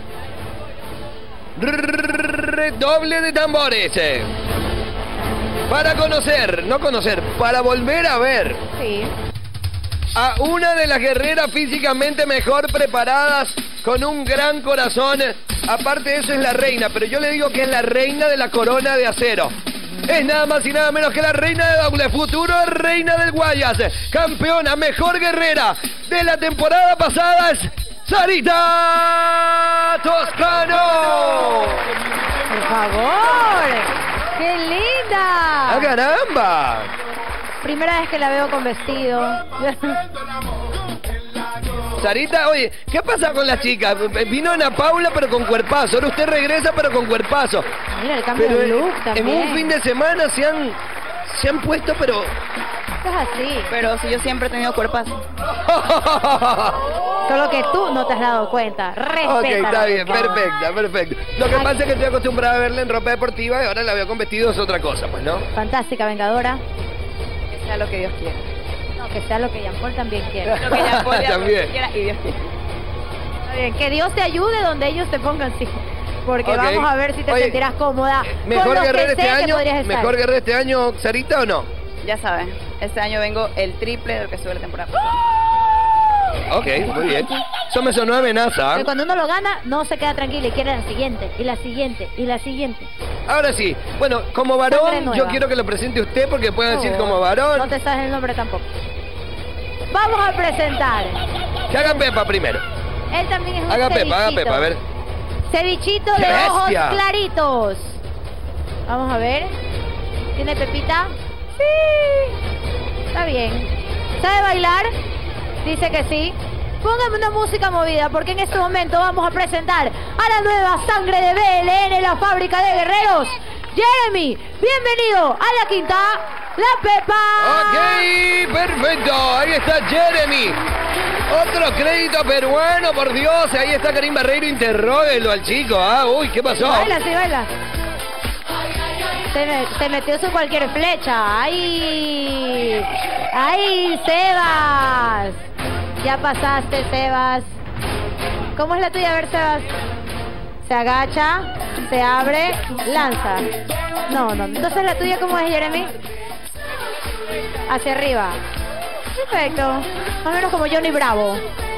Doble de tambores. Para para volver a ver. Sí. A una de las guerreras físicamente mejor preparadas, con un gran corazón. Aparte de eso es la reina, pero yo le digo que es la reina de la corona de acero. Es nada más y nada menos que la reina de doble futuro, reina del Guayas, campeona, mejor guerrera de la temporada pasada, es Sarita Toscano. Por favor. ¡Qué linda! ¡Ah, caramba! Primera vez que la veo con vestido. Sarita, oye, ¿qué pasa con las chicas? Vino Ana Paula pero con cuerpazo, ahora usted regresa pero con cuerpazo. Mira el cambio Pero de look en también. un fin de semana se se han puesto, pero... Es así. Pero si yo siempre he tenido cuerpazo. Solo que tú no te has dado cuenta. Respeta. Ok, está bien, perfecta, perfecto. Lo que pasa es que estoy acostumbrado a verla en ropa deportiva y ahora la veo con vestidos, es otra cosa, pues, ¿no? Fantástica, vengadora. Que sea lo que Dios quiera. No, que sea lo que Jean Paul también quiere. Lo que Jean Paul También. quiera y Dios quiera. Está bien, que Dios te ayude donde ellos te pongan, sí. Porque Ok. vamos a ver si te Oye, sentirás cómoda. ¿Mejor con lo guerrera que este sé que año? podrías estar. ¿Mejor guerrera este año, Sarita, o no? Ya sabes, este año vengo el triple de lo que sube la temporada. Ok, muy bien. Eso me sonó amenaza. Que cuando uno lo gana, no se queda tranquilo y quiere la siguiente, y la siguiente, y la siguiente. Ahora sí, bueno, como Sangre varón, nueva. yo quiero que lo presente usted porque puede decir como varón. No te sabes el nombre tampoco. Vamos a presentar. Que haga Pepa primero. Él también es un Haga cevichito. Pepa, a ver. Cevichito ¡Qué de ojos bestia! claritos. Vamos a ver. ¿Tiene Pepita? Sí. Está bien. ¿Sabe bailar? Dice que sí. Póngame una música movida porque en este momento vamos a presentar a la nueva sangre de BLN, la fábrica de guerreros. Jeremy, bienvenido a la quinta, La Pepa. Ok, perfecto. Ahí está Jeremy. Otro crédito peruano, por Dios. Ahí está Karim Barreiro, interróguelo al chico. Ah, uy, ¿qué pasó? Baila, sí, baila. Se metió su cualquier flecha. ¡Ay! ¡Ay, Sebas! Ya pasaste, Sebas. ¿Cómo es la tuya? A ver, Sebas. Se agacha, se abre, lanza. No. Entonces la tuya, ¿cómo es, Jeremy? Hacia arriba. Perfecto. Más o menos como Johnny Bravo.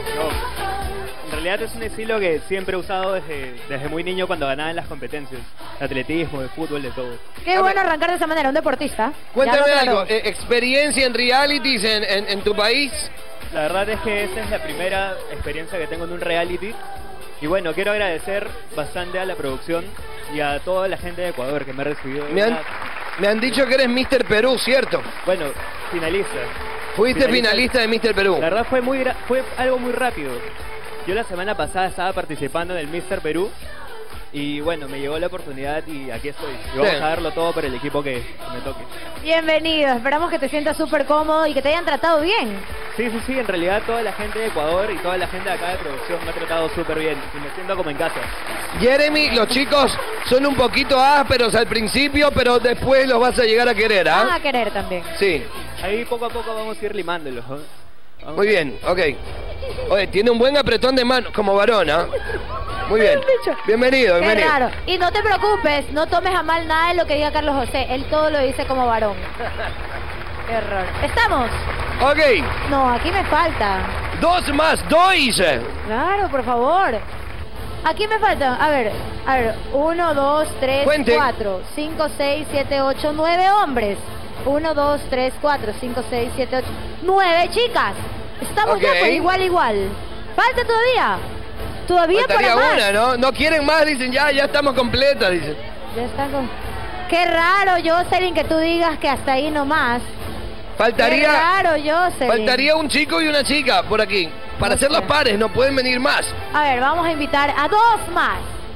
En realidad es un estilo que siempre he usado desde muy niño cuando ganaba en las competencias. De atletismo, de fútbol, de todo. Qué bueno arrancar de esa manera, un deportista. Cuéntame Ya lo algo, experiencia en realities en tu país. La verdad es que esta es la primera experiencia que tengo en un reality. Y bueno, quiero agradecer bastante a la producción y a toda la gente de Ecuador que me ha recibido. Me han dicho que eres Mr. Perú, ¿cierto? Bueno, finalista. Fuiste finalista de Mr. Perú. La verdad fue algo muy rápido. Yo la semana pasada estaba participando en el Mr. Perú y bueno, me llegó la oportunidad y aquí estoy. Y vamos Bien. a darlo todo para el equipo que me toque. Bienvenido, esperamos que te sientas súper cómodo y que te hayan tratado bien. Sí, en realidad toda la gente de Ecuador y toda la gente de acá de producción me ha tratado súper bien y me siento como en casa. Jeremy, los chicos son un poquito ásperos al principio, pero después los vas a llegar a querer, Van ¿ah? a querer también. Sí. Ahí poco a poco vamos a ir limándolos. ¿no? Vamos. Muy bien, ok. Oye, tiene un buen apretón de mano como varón, ¿ah? Muy bien. Bienvenido, Qué bienvenido. raro. Y no te preocupes, no tomes a mal nada de lo que diga Carlos José. Él todo lo dice como varón. Qué error. ¿Estamos? Ok. No, aquí me falta. 2 más 2. Claro, por favor. Aquí me falta. A ver. 1, 2, 3, Cuente. 4, 5, 6, 7, 8, 9 hombres. 1, 2, 3, 4, 5, 6, 7, 8, 9 chicas. Estamos Ok. ya pues igual. Falta todavía. Todavía Faltaría para más. una, ¿no? No quieren más, dicen ya estamos completas, dicen. Ya está con... Qué raro, Jocelyn, que tú digas que hasta ahí nomás. Faltaría, Qué raro, Jocelyn. faltaría un chico y una chica por aquí. Para hacer los pares, no pueden venir más. A ver, vamos a invitar a 2 más.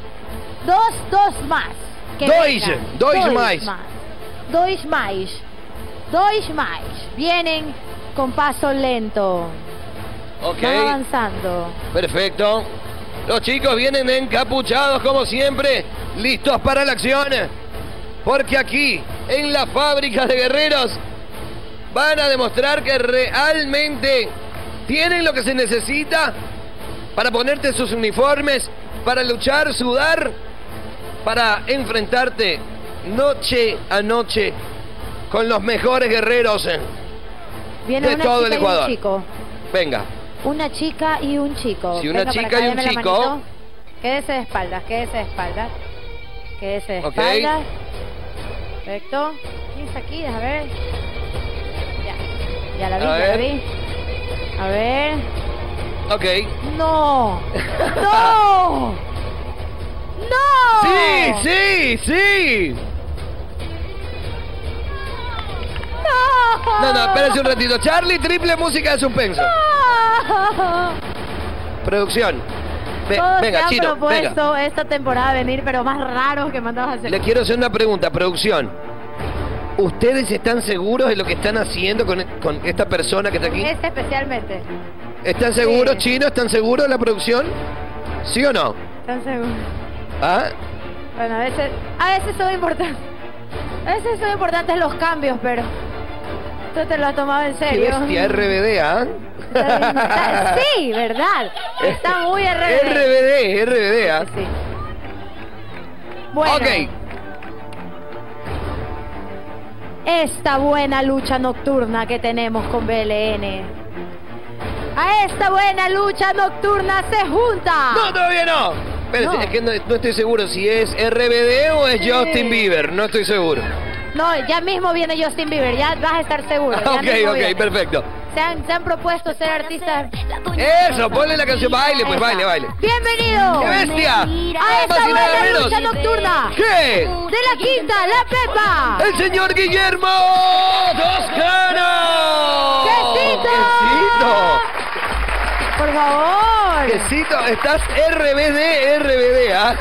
2 más. Que Dois, vengan. dois mais. 2 más. 2 más. Vienen con paso lento. Ok. Van avanzando. Perfecto. Los chicos vienen encapuchados como siempre, listos para la acción. Porque aquí, en la fábrica de guerreros, van a demostrar que realmente tienen lo que se necesita para ponerte sus uniformes, para luchar, sudar, para enfrentarte noche a noche con los mejores guerreros Viene de una todo el chica y Ecuador. un chico. Venga. Una chica y un chico. Sí, una Venga chica para acá, y un deme la chico. manito. Quédese de espaldas, quédese de espaldas. Quédese de Ok. espaldas. Perfecto. ¿Quién está aquí? A ver. Ya la vi, A ya la ver. vi. A ver. Ok. ¡No! ¡No! ¡No! Sí. ¡No! No, espérense un ratito. Charlie, triple música de suspenso. ¡No! Producción. Todos Venga, se han Chino, propuesto venga. esta temporada venir, pero más raros que mandabas a hacer. Le quiero hacer una pregunta, producción. ¿Ustedes están seguros de lo que están haciendo con esta persona que está aquí? Este especialmente. ¿Están seguros, Chino? ¿Están seguros de la producción? ¿Sí o no? ¿Están seguros? ¿Ah? Bueno, a veces son importantes. A veces son importantes los cambios, pero tú te lo has tomado en Qué serio. bestia, RBD, ¿ah? Sí, verdad. Está muy RBD. RBD, ¿ah? Sí. Bueno. Ok. Esta buena lucha nocturna que tenemos con BLN. A esta buena lucha nocturna se junta. No, todavía no. Espérate, No. es que no estoy seguro si es RBD o es Justin Bieber. No estoy seguro. No, ya mismo viene Justin Bieber, ya vas a estar seguro. ya mismo Ok, viene. perfecto. Se han propuesto ser artistas. Eso, ponle la canción. Baile, pues, baile. ¡Bienvenido! ¡Qué bestia! A Nada esta más y nada buena menos. lucha nocturna. ¿Qué? De la Quinta, la Pepa. ¡El señor Guillermo Toscano! ¡Quesito! ¡Quesito! Por favor. Quesito, estás RBD, ¿ah?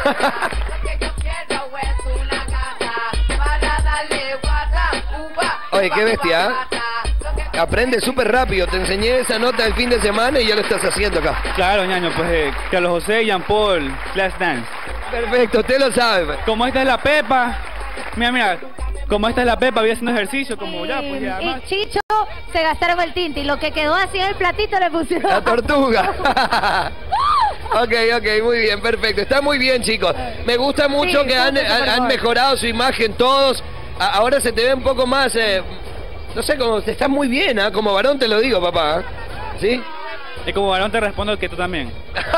Oye, qué bestia. Aprende súper rápido. Te enseñé esa nota el fin de semana y ya lo estás haciendo acá. Claro, ñaño, pues Carlos José y Jean Paul, Flash Dance. Perfecto, usted lo sabe. Como esta es la Pepa, mira, como esta es la Pepa, voy haciendo ejercicio, como ya, pues ya. Y Chicho se gastaron el tinte y lo que quedó así en el platito le pusieron. La tortuga. Ok, muy bien, perfecto. Está muy bien, chicos. Me gusta mucho Sí, que han mejorado su imagen todos. Ahora se te ve un poco más... no sé, como estás muy bien, ¿ah? Como varón te lo digo, papá. ¿Sí? Y como varón te respondo que tú también.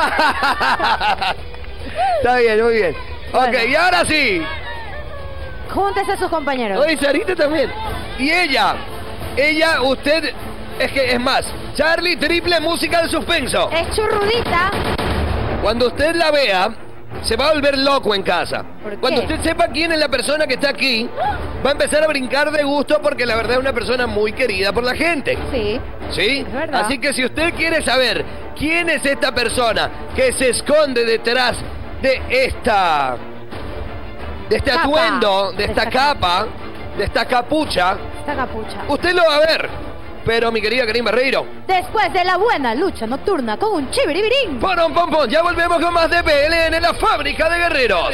Está bien, muy bien. Ok, y ahora sí. Júntese a sus compañeros. Oye, Sarita también. Y ella, usted... Es más, Charlie, triple música de suspenso. Es churrudita. Cuando usted la vea, se va a volver loco en casa. ¿Por qué? Cuando usted sepa quién es la persona que está aquí, va a empezar a brincar de gusto porque la verdad es una persona muy querida por la gente. Sí. ¿Sí? Es verdad. Así que si usted quiere saber quién es esta persona que se esconde detrás de este Capa. atuendo, de esta capa, de esta capucha, usted lo va a ver. Pero mi querida Karim Barreiro, Después de la buena lucha nocturna con un chibiribirín. ¡Pom, pom, pom! Ya volvemos con más de BLN en la fábrica de guerreros.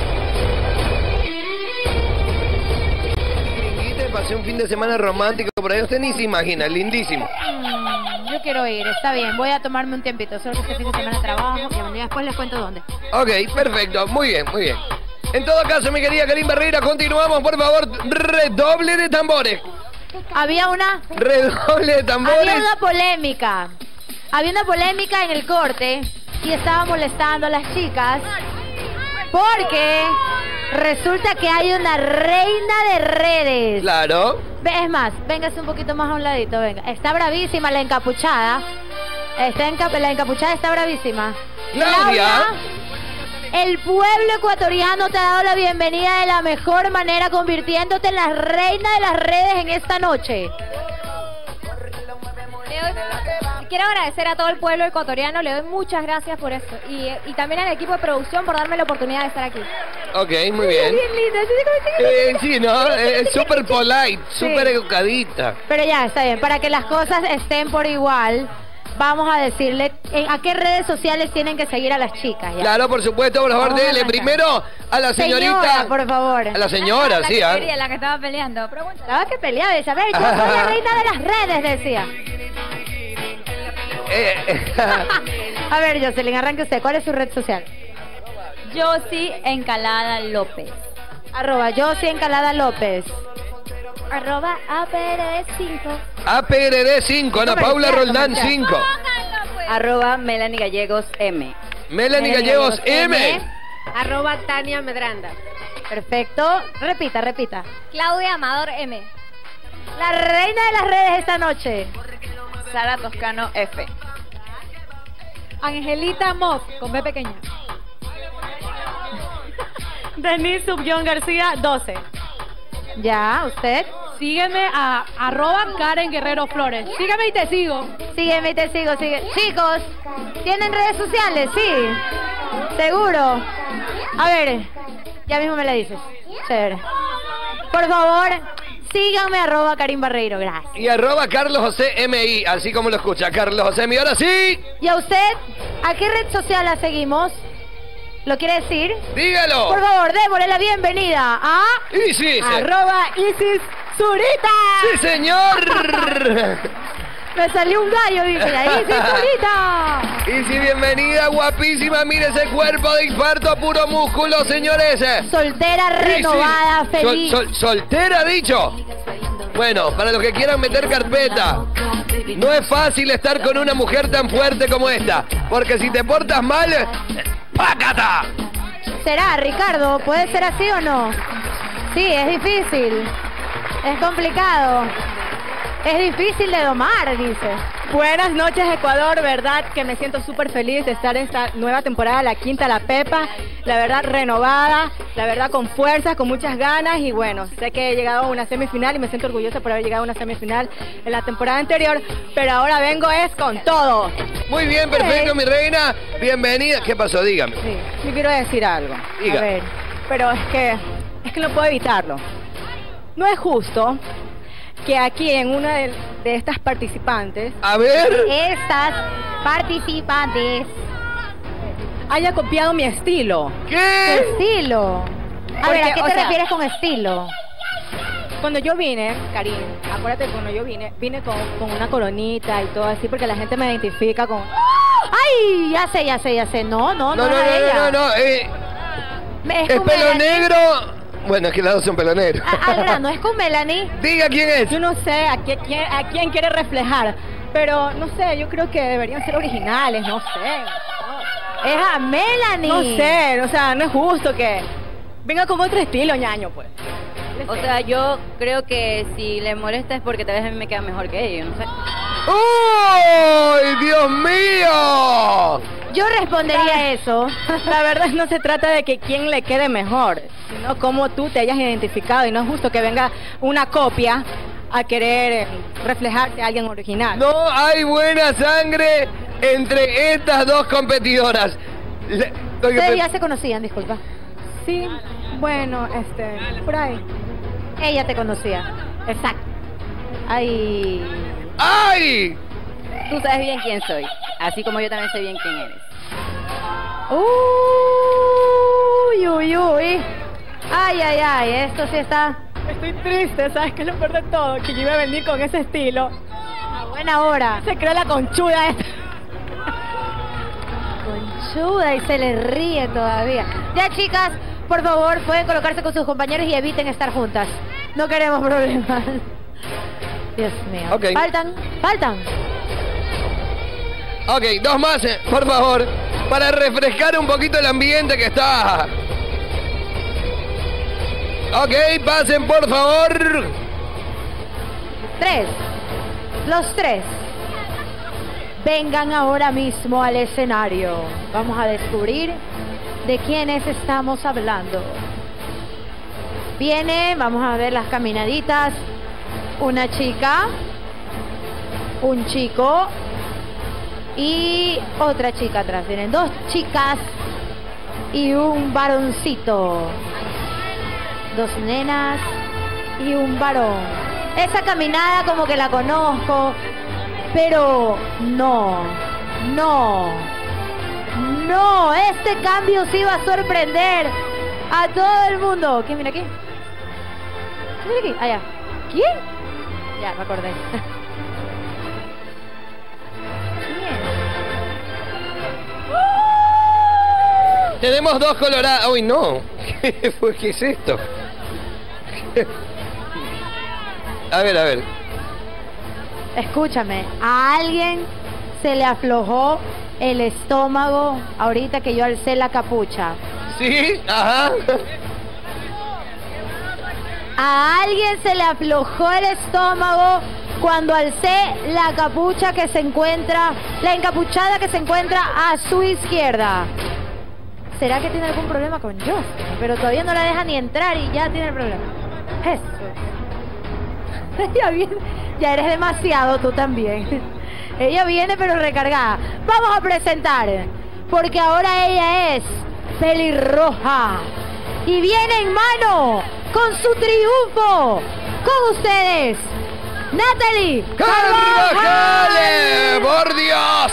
Pasé un fin de semana romántico por ahí, usted ni se imagina, lindísimo. Yo quiero ir, está bien, voy a tomarme un tiempito, solo que este fin de semana trabajo y después les cuento dónde. Ok, perfecto, muy bien, muy bien. En todo caso, mi querida Karim Barreira, continuamos, por favor, redoble de tambores. Había una... Redoble de tambores. Había una polémica. Había una polémica en el corte y estaba molestando a las chicas porque resulta que hay una reina de redes. Claro. Es más, véngase un poquito más a un ladito, venga. Está bravísima la encapuchada. La encapuchada está bravísima. Claudia. El pueblo ecuatoriano te ha dado la bienvenida de la mejor manera, convirtiéndote en la reina de las redes en esta noche. Quiero agradecer a todo el pueblo ecuatoriano, le doy muchas gracias por esto. Y también al equipo de producción por darme la oportunidad de estar aquí. Ok, muy bien. Bien linda. Sí, ¿no? Es súper polite, súper Sí. educadita. Pero ya, está bien. Para que las cosas estén por igual, vamos a decirle a qué redes sociales tienen que seguir a las chicas. ¿ya? Claro, por supuesto, por favor, Vamos a dele arrancar. primero a la señorita. Señora, por favor. A la señora, sí, ¿ah? La que estaba peleando. La que peleaba, decía, a ver, yo soy la reina de las redes, decía. A ver, Jocelyn, arranque usted. ¿Cuál es su red social? Josie Encalada López. @ Josie Encalada López. @APRD5. APRD5, Ana Paula Roldán 5. @ Melanie Gallegos M. Melanie Gallegos M. @Tania Medranda. Perfecto. Repita. Claudia Amador M. La reina de las redes esta noche. Sara Toscano F. Angelita Moss, con B pequeña. Denise García 12. Ya, ¿usted? Sígueme a @Karen Guerrero Flores. Sígueme y te sigo. Sígueme y te sigo. Chicos, ¿tienen redes sociales? Sí. ¿Seguro? A ver, ya mismo me la dices. Chévere. Por favor, síganme @Karim Barreiro, gracias. Y @Carlos José MI, así como lo escucha, Carlos José MI. Ahora sí. ¿Y a usted? ¿A qué red social la seguimos? ¿Lo quiere decir? Dígalo. Por favor, démosle la bienvenida a... Isis. @Isis Zurita. ¡Sí, señor! Me salió un gallo, dice. Isis Zurita. Isis, bienvenida, guapísima. Mire ese cuerpo de infarto, puro músculo, señores. Soltera, renovada, feliz. ¿Soltera, dicho? Bueno, para los que quieran meter carpeta, no es fácil estar con una mujer tan fuerte como esta. Porque si te portas mal... ¡Pácata! ¿Será, Ricardo? ¿Puede ser así o no? Sí, es difícil. Es complicado. Es difícil de domar, dice. Buenas noches, Ecuador. Verdad que me siento súper feliz de estar en esta nueva temporada, la quinta, la Pepa. La verdad, renovada, la verdad, con fuerzas, con muchas ganas. Y bueno, sé que he llegado a una semifinal y me siento orgullosa por haber llegado a una semifinal en la temporada anterior. Pero ahora vengo es con todo. Muy bien, perfecto, mi reina. Bienvenida. ¿Qué pasó? Dígame. Sí, yo quiero decir algo. Diga. A ver, pero es que no puedo evitarlo. No es justo que aquí en una de estas participantes... A ver... Estas participantes... haya copiado mi estilo. ¿Qué? ¿Tu estilo? A ver, ¿a qué te refieres con estilo? Cuando yo vine, Karim, acuérdate, cuando yo vine con una coronita y todo así, porque la gente me identifica con... ¡Ay! Ya sé. No. No. Es pelo negro... Bueno, es que las dos son pelo negro. Al grano, ¿es con Melanie? Diga quién es. Yo no sé a quién quiere reflejar, pero no sé, yo creo que deberían ser originales, no sé. Es a Melanie. No sé, o sea, no es justo que venga con otro estilo, ñaño, pues. O sea, yo creo que si le molesta es porque tal vez a mí me queda mejor que ella, no sé. ¡Ay, Dios mío! Yo respondería eso. La verdad no se trata de que quién le quede mejor, sino cómo tú te hayas identificado. Y no es justo que venga una copia a querer reflejarse a alguien original. No hay buena sangre entre estas dos competidoras. Ustedes ya se conocían, disculpa. Sí, bueno, por ahí. Ella te conocía. Exacto. ¡Ay! Tú sabes bien quién soy, así como yo también sé bien quién eres. Uy. Ay, esto sí está... Estoy triste, ¿sabes qué es lo peor de todo? Que yo iba a venir con ese estilo. A buena hora. Se cree la conchuda esta. Conchuda y se le ríe todavía. Ya, chicas, por favor, pueden colocarse con sus compañeros y eviten estar juntas. No queremos problemas. Dios mío. Okay. Faltan. Ok, dos más, por favor, para refrescar un poquito el ambiente que está. Ok, pasen, por favor. 3. Los 3. Vengan ahora mismo al escenario. Vamos a descubrir de quiénes estamos hablando. Viene, vamos a ver las caminaditas. Una chica, un chico y otra chica atrás. Vienen 2 chicas y un varoncito. 2 nenas y un varón. Esa caminada como que la conozco, pero no. Este cambio sí va a sorprender a todo el mundo. ¿Quién viene aquí? ¿Quién viene aquí? Allá. ¿Quién? Ya, me acordé. Tenemos 2 coloradas. Uy, no. ¿Qué es esto? A ver. Escúchame, a alguien se le aflojó el estómago ahorita que yo alcé la capucha. ¿Sí? Ajá. A alguien se le aflojó el estómago cuando alcé la capucha que se encuentra, la encapuchada que se encuentra a su izquierda. ¿Será que tiene algún problema con Justin? Pero todavía no la deja ni entrar y ya tiene el problema. Eso. Ella viene, ya eres demasiado tú también. Ella viene pero recargada. Vamos a presentar, porque ahora ella es pelirroja y viene en mano con su triunfo Con ustedes, Natalie Carvajal. ¡Por Dios!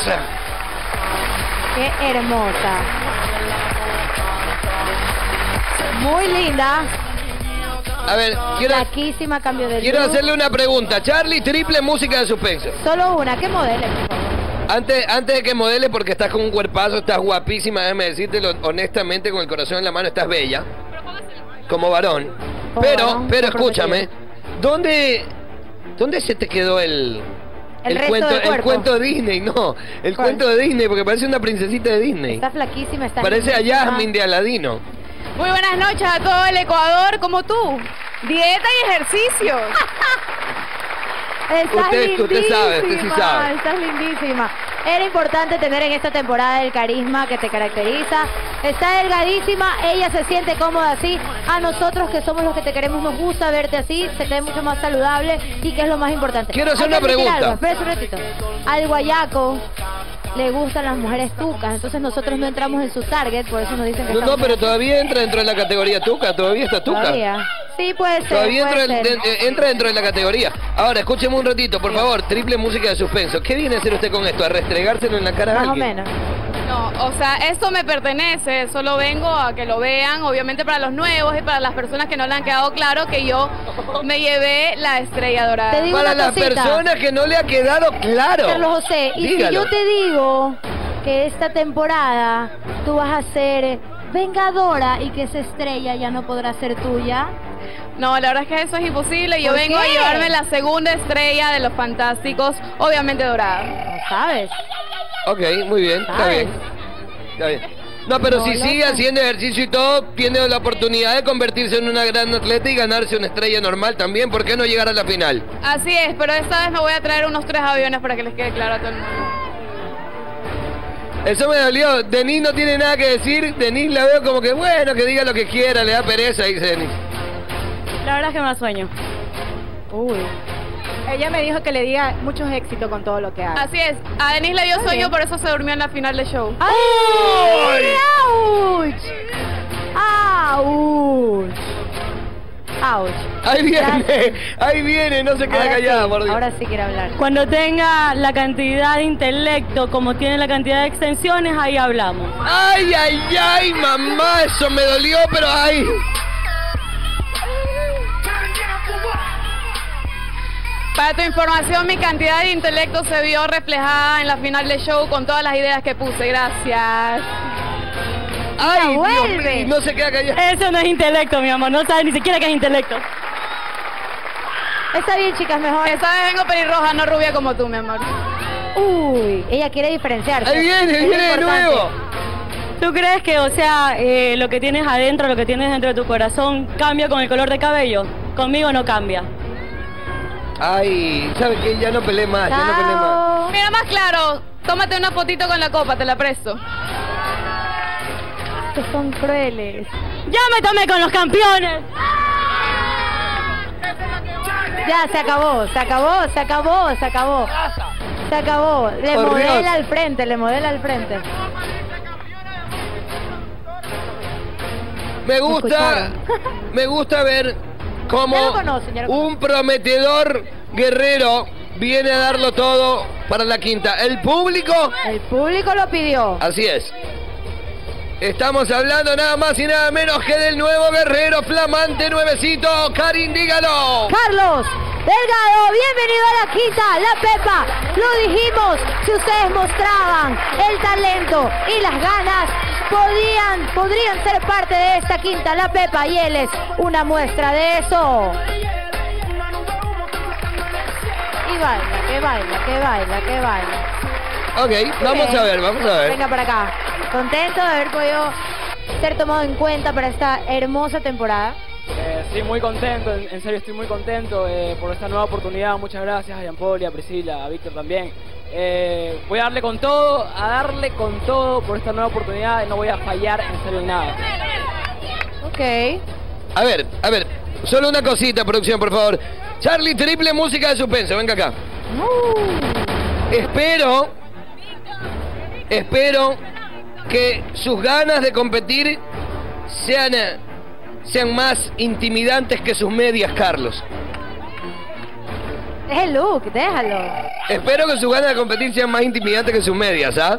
¡Qué hermosa! Muy linda. A ver, Flaquísima, cambio de quiero look. hacerle una pregunta. Charlie, triple música de suspenso. Solo una, ¿qué modele, por favor? Antes de que modele, porque estás con un cuerpazo, estás guapísima, déjame decírtelo honestamente, con el corazón en la mano, estás bella. Como varón. Pero escúchame, ¿dónde se te quedó el cuento de Disney? No, el cuento de Disney, porque parece una princesita de Disney. Está flaquísima, está Parece a lindísima. Jasmine de Aladino. Muy buenas noches a todo el Ecuador, como tú. Dieta y ejercicio. Estás Usted sabe, usted sí sabe. Estás lindísima. Era importante tener en esta temporada el carisma que te caracteriza. Está delgadísima, ella se siente cómoda así. A nosotros que somos los que te queremos nos gusta verte así, se te ve mucho más saludable y que es lo más importante. Quiero hacer Hay que una admitir pregunta. algo, espérate un ratito. Al guayaco le gustan las mujeres tucas, entonces nosotros no entramos en su target, por eso nos dicen que No, estamos- pero todavía entra dentro de la categoría tuca, todavía está tuca. Todavía. Sí, puede ser. Todavía puede entra, ser. entra dentro de la categoría. Ahora, escúcheme un ratito, por favor. Triple música de suspenso. ¿Qué viene a hacer usted con esto? ¿A restregárselo en la cara a Más o alguien? menos. No, o sea, esto me pertenece, solo vengo a que lo vean, obviamente para los nuevos y para las personas que no le han quedado claro que yo me llevé la estrella dorada. Te digo Para una las cosita. personas que no le ha quedado claro. Carlos José, y Dígalo. si yo te digo que esta temporada tú vas a ser vengadora y que esa estrella ya no podrá ser tuya. No, la verdad es que eso es imposible. Yo ¿Por vengo a qué? llevarme la segunda estrella de los Fantásticos, obviamente dorada. No sabes. Ok, muy bien, está ¿Sabes? bien. Está bien. No, pero No, si loco. sigue haciendo ejercicio y todo, tiene la oportunidad de convertirse en una gran atleta y ganarse una estrella normal también. ¿Por qué no llegar a la final? Así es, pero esta vez me voy a traer unos 3 aviones para que les quede claro a todo el mundo. Eso me dolió. Denise no tiene nada que decir. Denise la veo como que, bueno, que diga lo que quiera, le da pereza, dice Denise. La verdad es que me da sueño. Uy. Ella me dijo que le diga muchos éxitos con todo lo que haga. Así es, a Denise le dio Está sueño, bien. por eso se durmió en la final del show. ¡Ay! ¡Auch! ¡Auch! ¡Auch! Ahí viene, no se queda Ahora callada, sí, por Dios. ahora sí quiere hablar. Cuando tenga la cantidad de intelecto como tiene la cantidad de extensiones, ahí hablamos. Ay, ay, ay, mamá, eso me dolió, pero ay. Para tu información, mi cantidad de intelecto se vio reflejada en la final del show con todas las ideas que puse. Gracias. Ay, Dios vuelve. mío, no se queda callada. Eso no es intelecto, mi amor. No sabes ni siquiera qué es intelecto. Está bien, chicas, mejor. Esta vez vengo pelirroja, no rubia como tú, mi amor. Uy, ella quiere diferenciarse. Ahí viene, Es viene de importante. nuevo. ¿Tú crees que, o sea, lo que tienes adentro, lo que tienes dentro de tu corazón, cambia con el color de cabello? Conmigo no cambia. Ay, ¿sabes qué? Ya no peleé más, ya no peleé más. Mira, más claro, tómate una fotito con la copa, te la presto. Que son crueles. ¡Ya me tomé con los campeones! Ya, se acabó, se acabó, se acabó, se acabó. Se acabó. Le Por modela Dios. al frente, le modela al frente. Me gusta ver cómo Ya lo conocen, ya lo un prometedor guerrero viene a darlo todo para la quinta. El público lo pidió. Así es. Estamos hablando nada más y nada menos que del nuevo guerrero flamante nuevecito. Karin, dígalo. Carlos Delgado, bienvenido a la quinta, la Pepa. Lo dijimos, si ustedes mostraban el talento y las ganas, podrían ser parte de esta quinta, la Pepa, y él es una muestra de eso. Y baila, que baila, que baila, que baila. Ok, vamos a ver, vamos a ver. Venga para acá. Contento de haber podido ser tomado en cuenta para esta hermosa temporada. Sí, muy contento, en serio estoy muy contento por esta nueva oportunidad. Muchas gracias a Jean-Paul y a Priscila, a Víctor también. Voy a darle con todo por esta nueva oportunidad y no voy a fallar en serio en nada. Ok. A ver, solo una cosita, producción, por favor. Charlie, triple música de suspenso, venga acá. Espero que sus ganas de competir sean más intimidantes que sus medias, Carlos. Es el look, déjalo. Espero que sus ganas de competir sean más intimidantes que sus medias, ¿ah?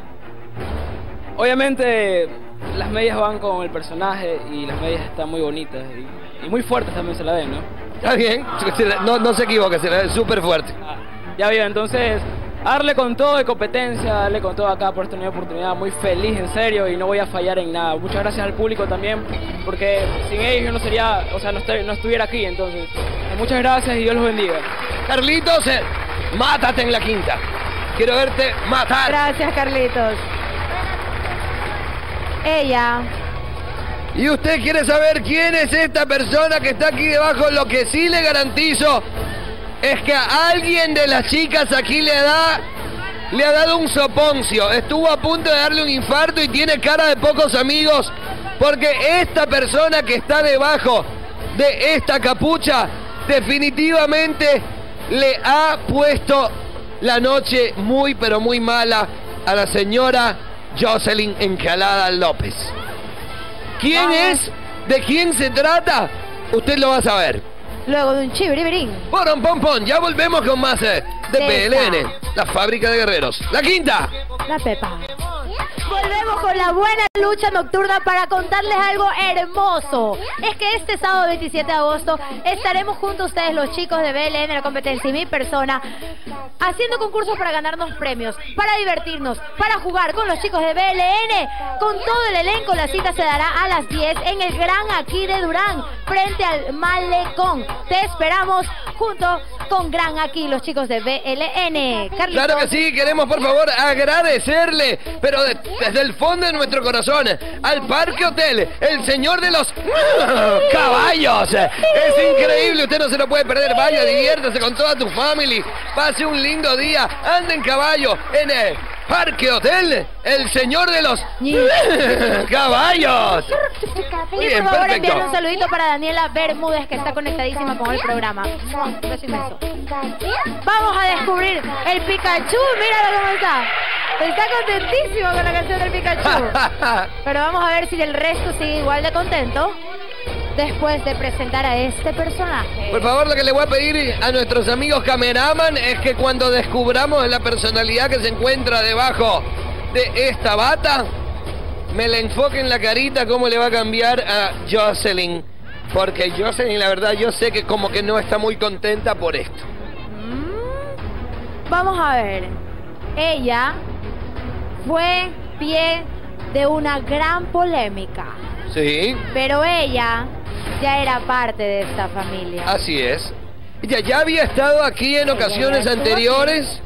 Obviamente las medias van con el personaje y las medias están muy bonitas y muy fuertes también se la ven, ¿no? Está bien, no se equivoque, se la ve súper fuerte. Ya vio, entonces, darle con todo de competencia, darle con todo acá por esta nueva oportunidad, muy feliz, en serio, y no voy a fallar en nada. Muchas gracias al público también, porque sin ellos yo no sería, o sea, no estuviera aquí, entonces, muchas gracias y Dios los bendiga. Carlitos, mátate en la quinta. Quiero verte matar. Gracias, Carlitos. Ella. ¿Y usted quiere saber quién es esta persona que está aquí debajo? Lo que sí le garantizo es que a alguien de las chicas aquí le ha dado un soponcio. Estuvo a punto de darle un infarto y tiene cara de pocos amigos, porque esta persona que está debajo de esta capucha definitivamente le ha puesto la noche muy pero muy mala a la señora Jocelyn Encalada López. ¿Quién es? ¿De quién se trata? Usted lo va a saber. Luego de un chibiribirín. Poron, pom, pom. Ya volvemos con más de PLN, la fábrica de guerreros. La quinta. La Pepa. Volvemos con la buena lucha nocturna para contarles algo hermoso. Es que este sábado 27 de agosto estaremos junto a ustedes, los chicos de BLN, la competencia y mi persona, haciendo concursos para ganarnos premios, para divertirnos, para jugar con los chicos de BLN, con todo el elenco. La cita se dará a las 10 en el Gran Aquí de Durán, frente al Malecón. Te esperamos junto con Gran Aquí, los chicos de BLN. Carlitos. Claro que sí, queremos por favor agradecerle, pero desde el fondo de nuestro corazón, al Parque Hotel, el señor de los caballos. Es increíble, usted no se lo puede perder. Vaya, diviértase con toda tu family, pase un lindo día, ande en caballo en el Parque Hotel, el señor de los caballos. Muy Y bien, por favor perfecto. enviar un saludito para Daniela Bermúdez, que está conectadísima con el programa. Un beso inmenso. Vamos a descubrir el Pikachu. Míralo cómo está. Está contentísimo con la canción del Pikachu. Pero vamos a ver si el resto sigue igual de contento después de presentar a este personaje. Por favor, lo que le voy a pedir a nuestros amigos cameraman es que cuando descubramos la personalidad que se encuentra debajo de esta bata, me le enfoquen la carita cómo le va a cambiar a Jocelyn. Porque Jocelyn, la verdad, yo sé que como que no está muy contenta por esto. Vamos a ver. Ella fue pie de una gran polémica, Sí, pero ella ya era parte de esta familia. así es. Ella ya había estado aquí en ocasiones estuvo anteriores.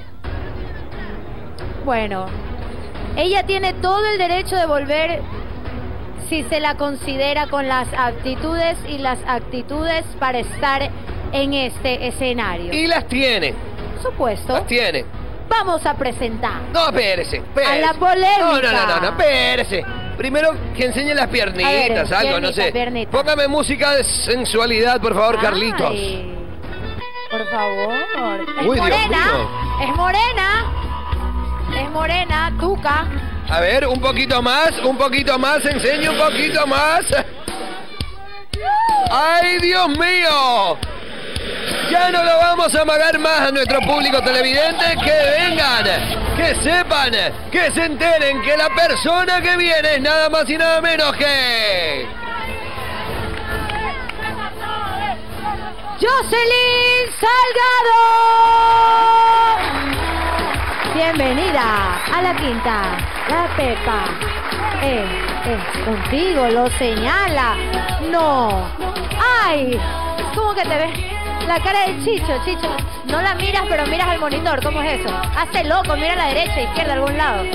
Bueno, ella tiene todo el derecho de volver si se la considera con las aptitudes y las actitudes para estar en este escenario. Y las tiene. Por supuesto. Las tiene. Vamos a presentar No, espérese, espérese. a la polémica. No, espérese. Primero que enseñe las piernitas, A ver, algo, no piernita, sé. piernita. Póngame música de sensualidad, por favor, Carlitos. Ay, por favor. Es Uy, Dios morena. mío. Es morena. Es morena, tuca. A ver, un poquito más, enseñe un poquito más. ¡Ay, Dios mío! Ya no lo vamos a amagar más a nuestro público televidente. Que vengan, que sepan, que se enteren que la persona que viene es nada más y nada menos que... Jocelyn Salgado. Bienvenida a la quinta, la Pepa. Contigo lo señala. No. Ay, ¿cómo que te ves? La cara de Chicho, no la miras, pero miras al monitor. ¿Cómo es eso? Hazte loco, mira a la derecha, izquierda, a algún lado.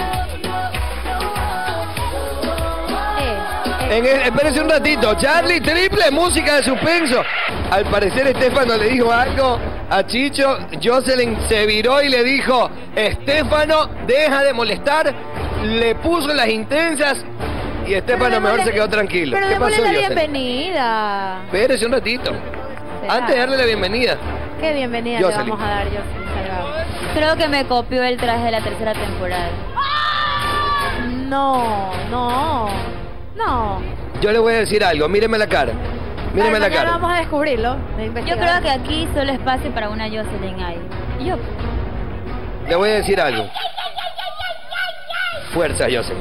Espérese un ratito, Charlie, triple música de suspenso. Al parecer Estefano le dijo algo a Chicho. Jocelyn se viró y le dijo: Estefano, deja de molestar. Le puso las intensas y Estefano mejor se quedó tranquilo. Pero ¿Qué pasó, démosle la Jocelyn? bienvenida. Espérese un ratito. Antes de darle la bienvenida. Qué bienvenida Jocelyn. le vamos a dar, Jocelyn Salgado. Creo que me copió el traje de la tercera temporada. No. Yo le voy a decir algo, míreme la cara. Míreme la cara. Vamos a descubrirlo. Yo creo que aquí solo espacio para una Jocelyn hay. Yo. Le voy a decir algo. Fuerza, Jocelyn.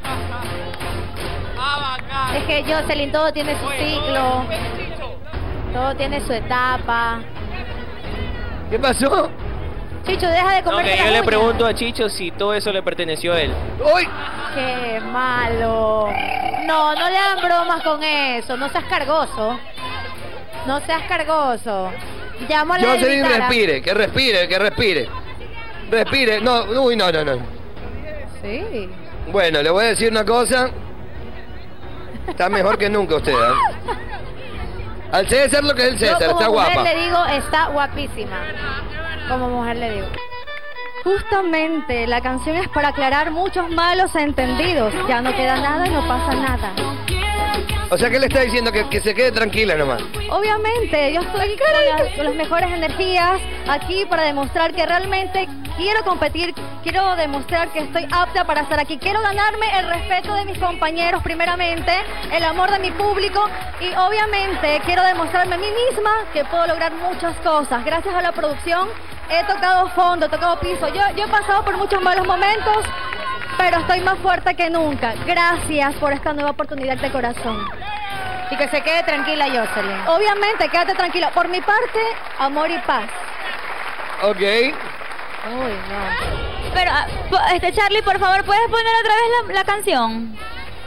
Es que Jocelyn, todo tiene su ciclo. Todo tiene su etapa. ¿Qué pasó? Chicho, deja de No, comer. que yo le pregunto a Chicho si todo eso le perteneció a él. ¡Uy! Qué malo. No, no le hagan bromas con eso. No seas cargoso. No seas cargoso. Llamo a la Jocelyn, Vitara. respire, que respire, que respire. Respire. No, uy, no. Sí. Bueno, le voy a decir una cosa. Está mejor que nunca usted, ¿eh? Al César lo que es el César, Yo como está mujer guapa. le digo, está guapísima. Como mujer le digo. Justamente, la canción es para aclarar muchos malos entendidos. Ya no queda nada y no pasa nada. O sea, ¿qué le está diciendo? Que se quede tranquila nomás. Obviamente, yo estoy con las mejores energías aquí para demostrar que realmente quiero competir, quiero demostrar que estoy apta para estar aquí. Quiero ganarme el respeto de mis compañeros primeramente, el amor de mi público y obviamente quiero demostrarme a mí misma que puedo lograr muchas cosas. Gracias a la producción he tocado fondo, he tocado piso. Yo he pasado por muchos malos momentos, pero estoy más fuerte que nunca. Gracias por esta nueva oportunidad de corazón. Y que se quede tranquila, Jocelyn. Obviamente, quédate tranquila. Por mi parte, amor y paz. Ok. Uy, no. Pero, Charlie, por favor, ¿puedes poner otra vez la canción?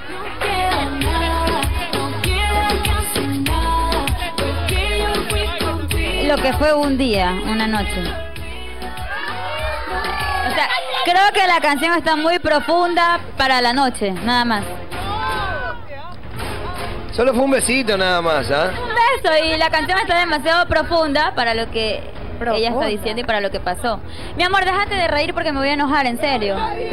Lo que fue un día, una noche. O sea, creo que la canción está muy profunda para la noche, nada más. Solo fue un besito nada más, ¿ah? Un beso, y la canción está demasiado profunda para lo que ella está diciendo y para lo que pasó. Mi amor, déjate de reír porque me voy a enojar, en serio.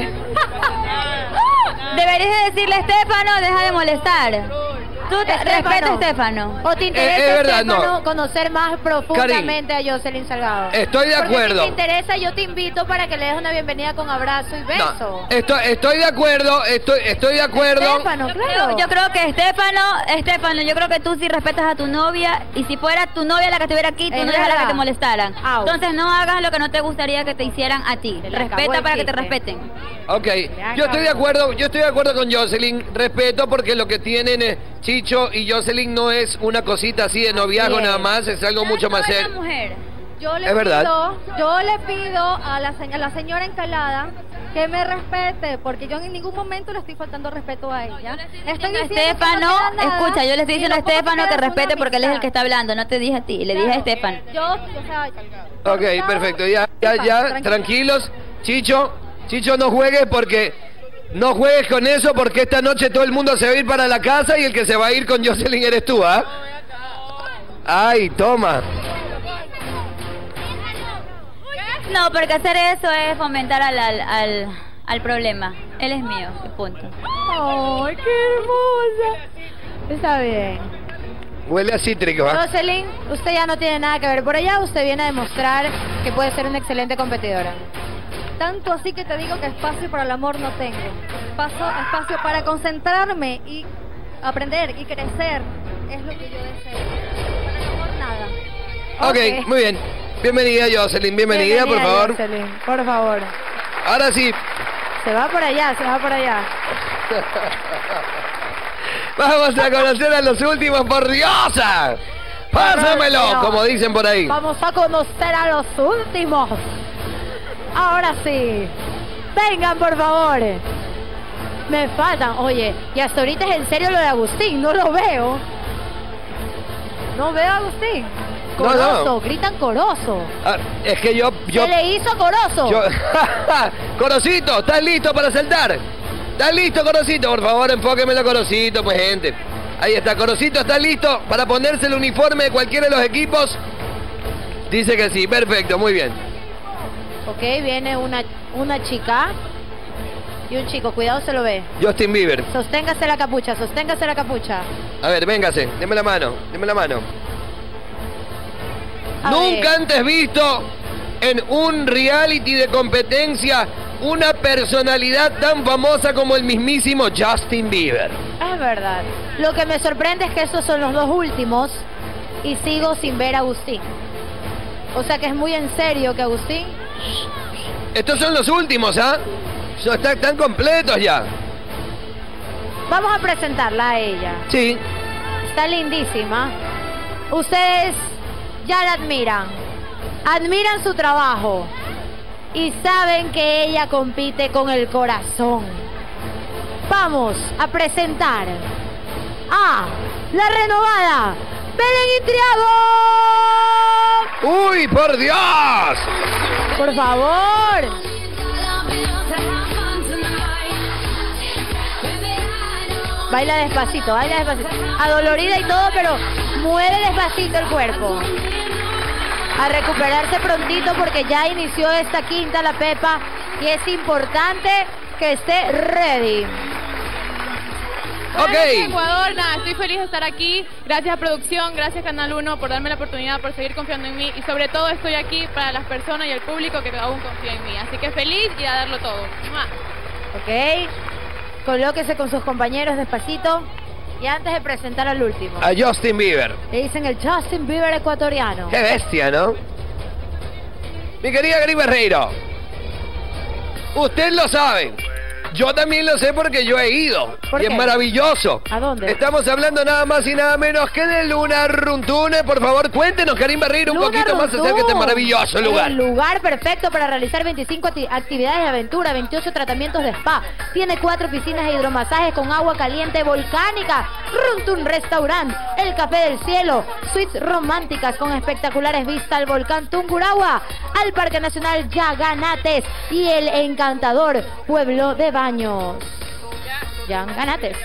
Deberías de decirle, Estefano, deja de molestar. Tú respeta a Estefano. ¿O te interesa, es verdad, Estefano, no. conocer más profundamente a Jocelyn Salgado? Estoy de Porque acuerdo. si te interesa, yo te invito para que le des una bienvenida con abrazo y beso. Estoy de acuerdo, estoy de acuerdo. Estefano, claro. Yo creo que Estefano, yo creo que tú sí respetas a tu novia, y si fuera tu novia la que estuviera aquí, tú Es no dejaras verdad. que te molestaran. Au. Entonces no hagas lo que no te gustaría que te hicieran a ti. Se le acabó Respeta el para que te chiste. respeten. Ok, yo estoy de acuerdo con Jocelyn, respeto porque lo que tienen Chicho y Jocelyn no es una cosita así de noviazgo nada más, es algo mucho más serio. Yo le Es verdad. pido a la señora Encalada que me respete, porque yo en ningún momento le estoy faltando respeto a ella. Estoy diciendo que Estefano, no queda nada, escucha, yo le estoy y diciendo a lo poco que Estefano que queda es una respete porque él es el amistad. que está hablando, no te dije a ti, le dije a Estefano. Ok, perfecto, ya, tranquilos. Chicho, no juegues no juegues con eso porque esta noche todo el mundo se va a ir para la casa y el que se va a ir con Jocelyn eres tú, ¿ah? Ay, toma. No, porque hacer eso es fomentar al problema. Él es mío, y punto. ¡Ay, qué hermosa! Está bien. Huele a cítrico, ¿ah? Jocelyn, usted ya no tiene nada que ver por allá. Usted viene a demostrar que puede ser una excelente competidora. Tanto así que te digo que espacio para el amor no tengo. Espacio para concentrarme y aprender y crecer es lo que yo deseo. Para el amor nada. Ok, muy bien. Bienvenida, Jocelyn, bienvenida, por favor. Jocelyn, por favor. Ahora sí. Se va por allá, se va por allá. Vamos a conocer a los últimos, por Diosa. Pásamelo, como dicen por ahí. Vamos a conocer a los últimos. Ahora sí. Vengan, por favor. Me faltan. Oye, y hasta ahorita es en serio lo de Agustín. No lo veo. No veo a Agustín. No, Corozo, no. gritan Corozo. Ah, es que yo... Se le hizo Corozo. Corocito, ¿estás listo para saltar? ¿Estás listo, Corocito? Por favor, enfóquemelo, Corocito, pues, gente. Ahí está, Corocito, ¿estás listo para ponerse el uniforme de cualquiera de los equipos? Dice que sí, perfecto, muy bien. Ok, viene una chica y un chico. Cuidado, se lo ve. Justin Bieber. Sosténgase la capucha, sosténgase la capucha. A ver, véngase, deme la mano, deme la mano. Nunca antes visto en un reality de competencia una personalidad tan famosa como el mismísimo Justin Bieber. Es verdad. Lo que me sorprende es que estos son los dos últimos y sigo sin ver a Agustín. O sea que es muy en serio que Agustín... Estos son los últimos, ¿ah? Están completos ya. Vamos a presentarla a ella. Sí. Está lindísima. Ustedes ya la admiran. Admiran su trabajo. Y saben que ella compite con el corazón. Vamos a presentar a la renovada Belén Intriago. ¡Uy, por Dios! Por favor. Baila despacito, baila despacito. Adolorida y todo, pero mueve despacito el cuerpo. A recuperarse prontito porque ya inició esta quinta la Pepa y es importante que esté ready. Buenas noches, Ecuador, nada, estoy feliz de estar aquí. Gracias a producción, gracias Canal 1 por darme la oportunidad, por seguir confiando en mí y sobre todo estoy aquí para las personas y el público que aún confía en mí. Así que feliz y a darlo todo. ¡Mua! Ok, colóquese con sus compañeros despacito y antes de presentar al último. A Justin Bieber. Le dicen el Justin Bieber ecuatoriano. Qué bestia, ¿no? Mi querida Gary Barreiro, usted lo sabe. Yo también lo sé porque yo he ido. Y es maravilloso. ¿A dónde? Estamos hablando nada más y nada menos que de Luna Runtune. Por favor, cuéntenos, Karim Barreiro, un poquito más acerca de este maravilloso lugar. El lugar perfecto para realizar 25 actividades de aventura, 28 tratamientos de spa. Tiene 4 piscinas de hidromasajes con agua caliente volcánica. Runtun Restaurant, el Café del Cielo, suites románticas con espectaculares vistas al volcán Tungurahua, al Parque Nacional Yaganates y el encantador pueblo de Baños. Yaganates.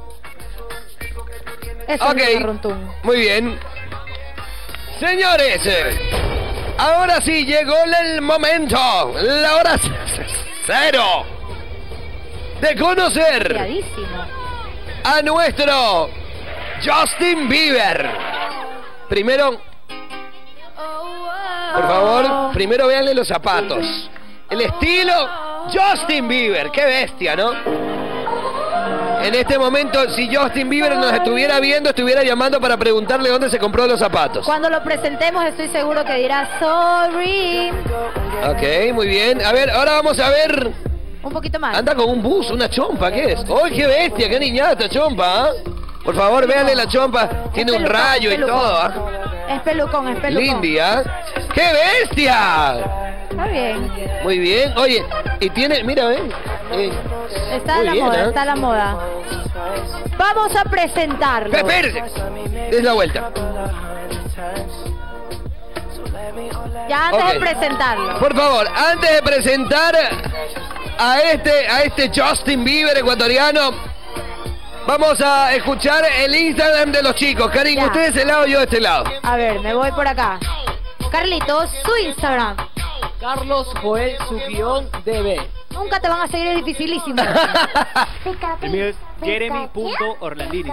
Eso es Runtun. Muy bien. Señores, ahora sí llegó el momento, la hora cero de conocer a nuestro Justin Bieber. Primero, por favor, primero véanle los zapatos. El estilo Justin Bieber, qué bestia, ¿no? En este momento, si Justin Bieber nos estuviera viendo, estuviera llamando para preguntarle dónde se compró los zapatos. Cuando lo presentemos estoy seguro que dirá sorry. Ok, muy bien. A ver, ahora vamos a ver. Un poquito más. Anda con un bus, una chompa, ¿qué es? ¡Ay, qué bestia, qué niñata chompa! ¿Eh? Por favor, véanle la chompa. Tiene un rayo y todo. ¿Eh? Es pelucón, es pelucón. Lindy, ¿eh? ¡Qué bestia! Está bien. Muy bien. Oye, y tiene, mira, ven. Está a la moda, está a la moda. Vamos a presentarlo. Espérese. Des la vuelta. Ya antes de presentarlo. Por favor, antes de presentar a este Justin Bieber ecuatoriano, vamos a escuchar el Instagram de los chicos. Karim, usted de ese lado, yo de este lado. A ver, me voy por acá. Carlitos, su Instagram. Carlos Joel, su guión DB. Nunca te van a seguir, es dificilísimo. El mío es Jeremy.Orlandini.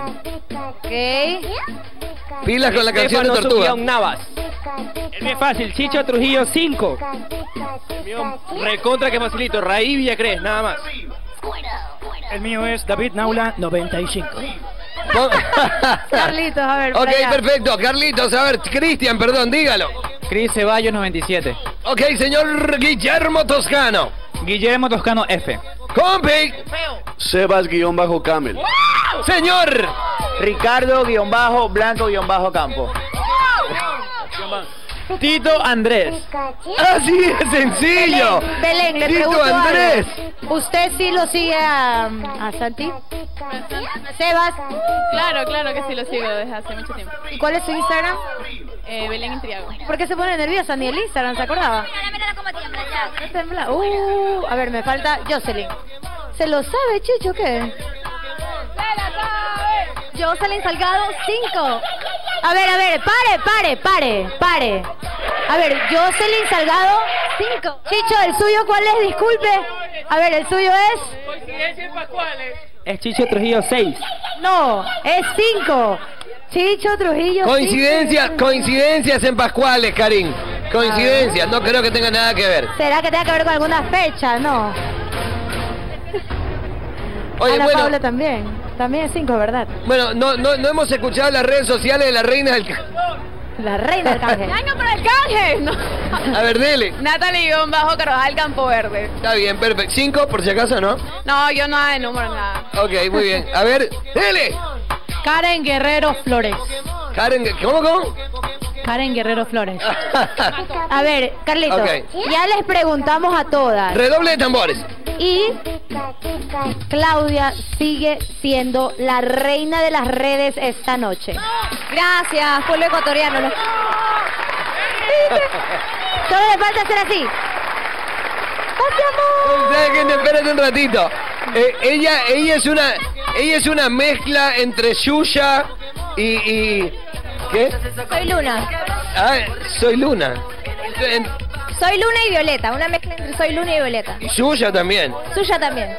Ok. Pilas con la canción de Tortuga. Navas. El mío es fácil, Chicho Trujillo 5. El mío recontra que facilito, Raí Villacrés, nada más. El mío es David Naula 95. Carlitos, a ver. Ok, perfecto. Carlitos, a ver, Cristian, perdón, dígalo. Cris Ceballos 97. Ok, señor Guillermo Toscano. Guillermo Toscano F. Compi. Sebas-Camel. Señor Ricardo-Blanco-Campo. Tito Andrés. Así de sencillo. Belén, le Tito pregunto Andrés. algo. ¿Usted sí lo sigue a Santi? Sebas. Claro que sí lo sigo desde hace mucho tiempo. ¿Y cuál es su Instagram? Belén Intriago. ¿Por qué se pone nerviosa? Ni el Instagram, ¿se acordaba? A ver, me falta Jocelyn. ¿Se lo sabe, Chicho, qué? Jocelyn Salgado 5. A ver, pare. A ver, Jocelyn Salgado 5. Chicho, ¿el suyo cuál es? Disculpe. A ver, ¿el suyo es? Coincidencias Pascuales. Es Chicho Trujillo 6. No, es 5. Chicho Trujillo 5. Coincidencias en Pascuales, Karim. Coincidencias, no creo que tenga nada que ver. ¿Será que tenga que ver con alguna fecha? No. Oye, Ana bueno. Paula también. También es 5, ¿verdad? Bueno, no hemos escuchado las redes sociales de la reina del... La reina del canje. ¡Año para el canje! No. A ver, dele. Natalie-Carvajal Campo Verde. Está bien, perfecto. 5, por si acaso, ¿no? No, yo nada de número, nada. Ok, muy bien. A ver, dele. Karen Guerrero Flores. Karen, ¿cómo? Karen Guerrero Flores. A ver, Carlitos, Ok. ya les preguntamos a todas. Redoble de tambores. Y Claudia sigue siendo la reina de las redes esta noche. Gracias, pueblo ecuatoriano. Solo le falta hacer así. ¿Sabes qué? Espérate un ratito. Ella es una mezcla entre Yuya y ¿qué? Soy Luna. Ah, soy Luna. Soy Luna y Violeta, una mezcla entre Soy Luna y Violeta. Y Yuya también. Suya también.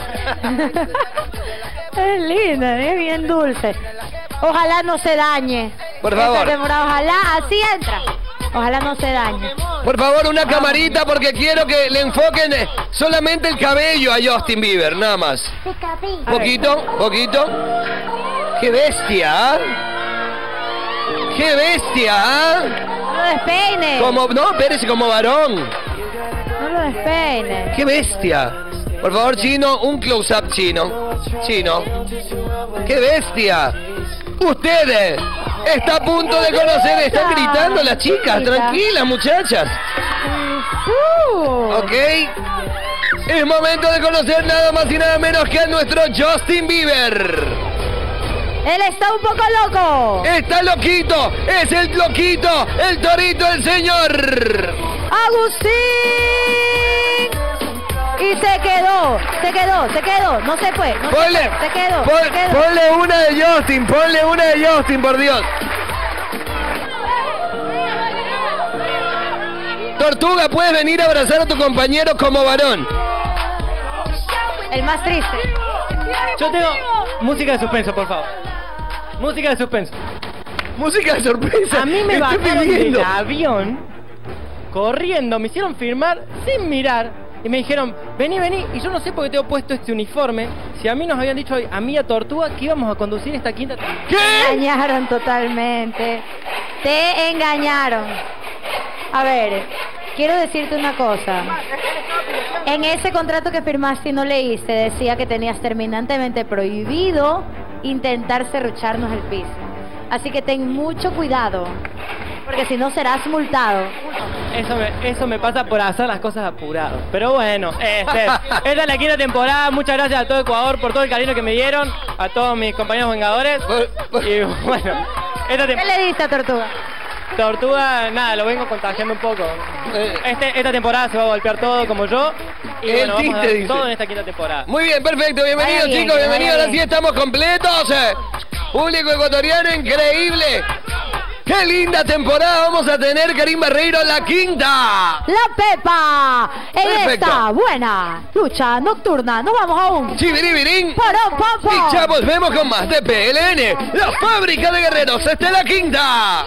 Es linda, es bien dulce. Ojalá no se dañe. Por favor. Esta temporada, ojalá así entra. Ojalá no se dañe. Por favor, una camarita porque quiero que le enfoquen solamente el cabello a Justin Bieber, nada más. Poquito. ¡Qué bestia! ¡Qué bestia! No lo despeine. No, espérese, como varón. No lo despeine. ¡Qué bestia! Por favor, Chino, un close-up, Chino. ¡Qué bestia! Ustedes está a punto de conocer, están gritando las chicas, tranquilas, muchachas. Ok. Es momento de conocer nada más y nada menos que a nuestro Justin Bieber. Él está un poco loco. Está loquito, es el loquito, el torito del señor. Agustín. Y se quedó, no se fue, se quedó. Ponle una de Justin, por Dios. Tortuga, puedes venir a abrazar a tu compañero como varón. El más triste. Yo tengo música de suspenso, por favor. Música de suspenso. Música de sorpresa. A mí me Estoy bajaron pidiendo. del avión corriendo, me hicieron firmar sin mirar y me dijeron, vení, y yo no sé por qué tengo puesto este uniforme, si a mí nos habían dicho a mí y a Tortuga que íbamos a conducir esta quinta temporada. ¿Qué? Te engañaron totalmente. Te engañaron. A ver, quiero decirte una cosa. En ese contrato que firmaste y no leíste, decía que tenías terminantemente prohibido intentar serrucharnos el piso. Así que ten mucho cuidado, porque si no serás multado. Eso me pasa por hacer las cosas apurado. Pero bueno, esta es la quinta temporada. Muchas gracias a todo Ecuador por todo el cariño que me dieron, a todos mis compañeros vengadores. Y bueno, ¿Qué le diste a Tortuga? Tortuga, nada, lo vengo contagiando un poco. Esta temporada se va a golpear todo como yo. Y bueno, vamos a dar todo en esta quinta temporada. Muy bien, perfecto. Bienvenidos, Vaya bien, chicos, bienvenidos. vaya Ahora sí estamos completos. Público ecuatoriano increíble. ¡Qué linda temporada vamos a tener, Karim Barreiro, la quinta! La Pepa, en Perfecto. esta buena lucha nocturna. Nos vamos aún. Chibiribirín. Parón, pam, pam. Y ya volvemos con más de PLN, la fábrica de guerreros. ¡Esta es la quinta!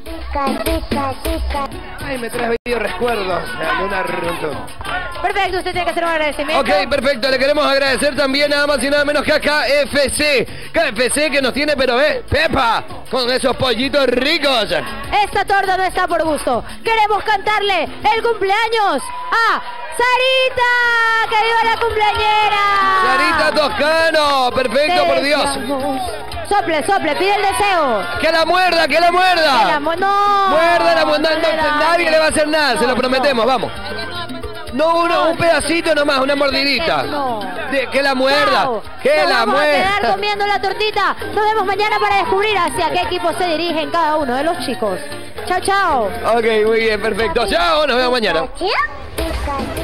Ay, me traes bellos recuerdos. Perfecto, usted tiene que hacer un agradecimiento. Ok, perfecto. Le queremos agradecer también nada más y nada menos que a KFC. KFC que nos tiene, pero Pepa, con esos pollitos ricos. Esta torta no está por gusto. Queremos cantarle el cumpleaños a Sarita. ¡Que viva la cumpleañera! Sarita Toscano, perfecto, por Dios. Sople, sople, pide el deseo. ¡Que la muerda, que la muerda! No. Muerda la muerda, nadie le va a hacer nada, se lo prometemos, vamos. No, un pedacito nomás, una mordidita. Que la muerda, que Nos la vamos a quedar muerda. comiendo la tortita. Nos vemos mañana para descubrir hacia qué equipo se dirigen cada uno de los chicos. Chao, chao. Ok, muy bien, perfecto. Chao, nos vemos mañana.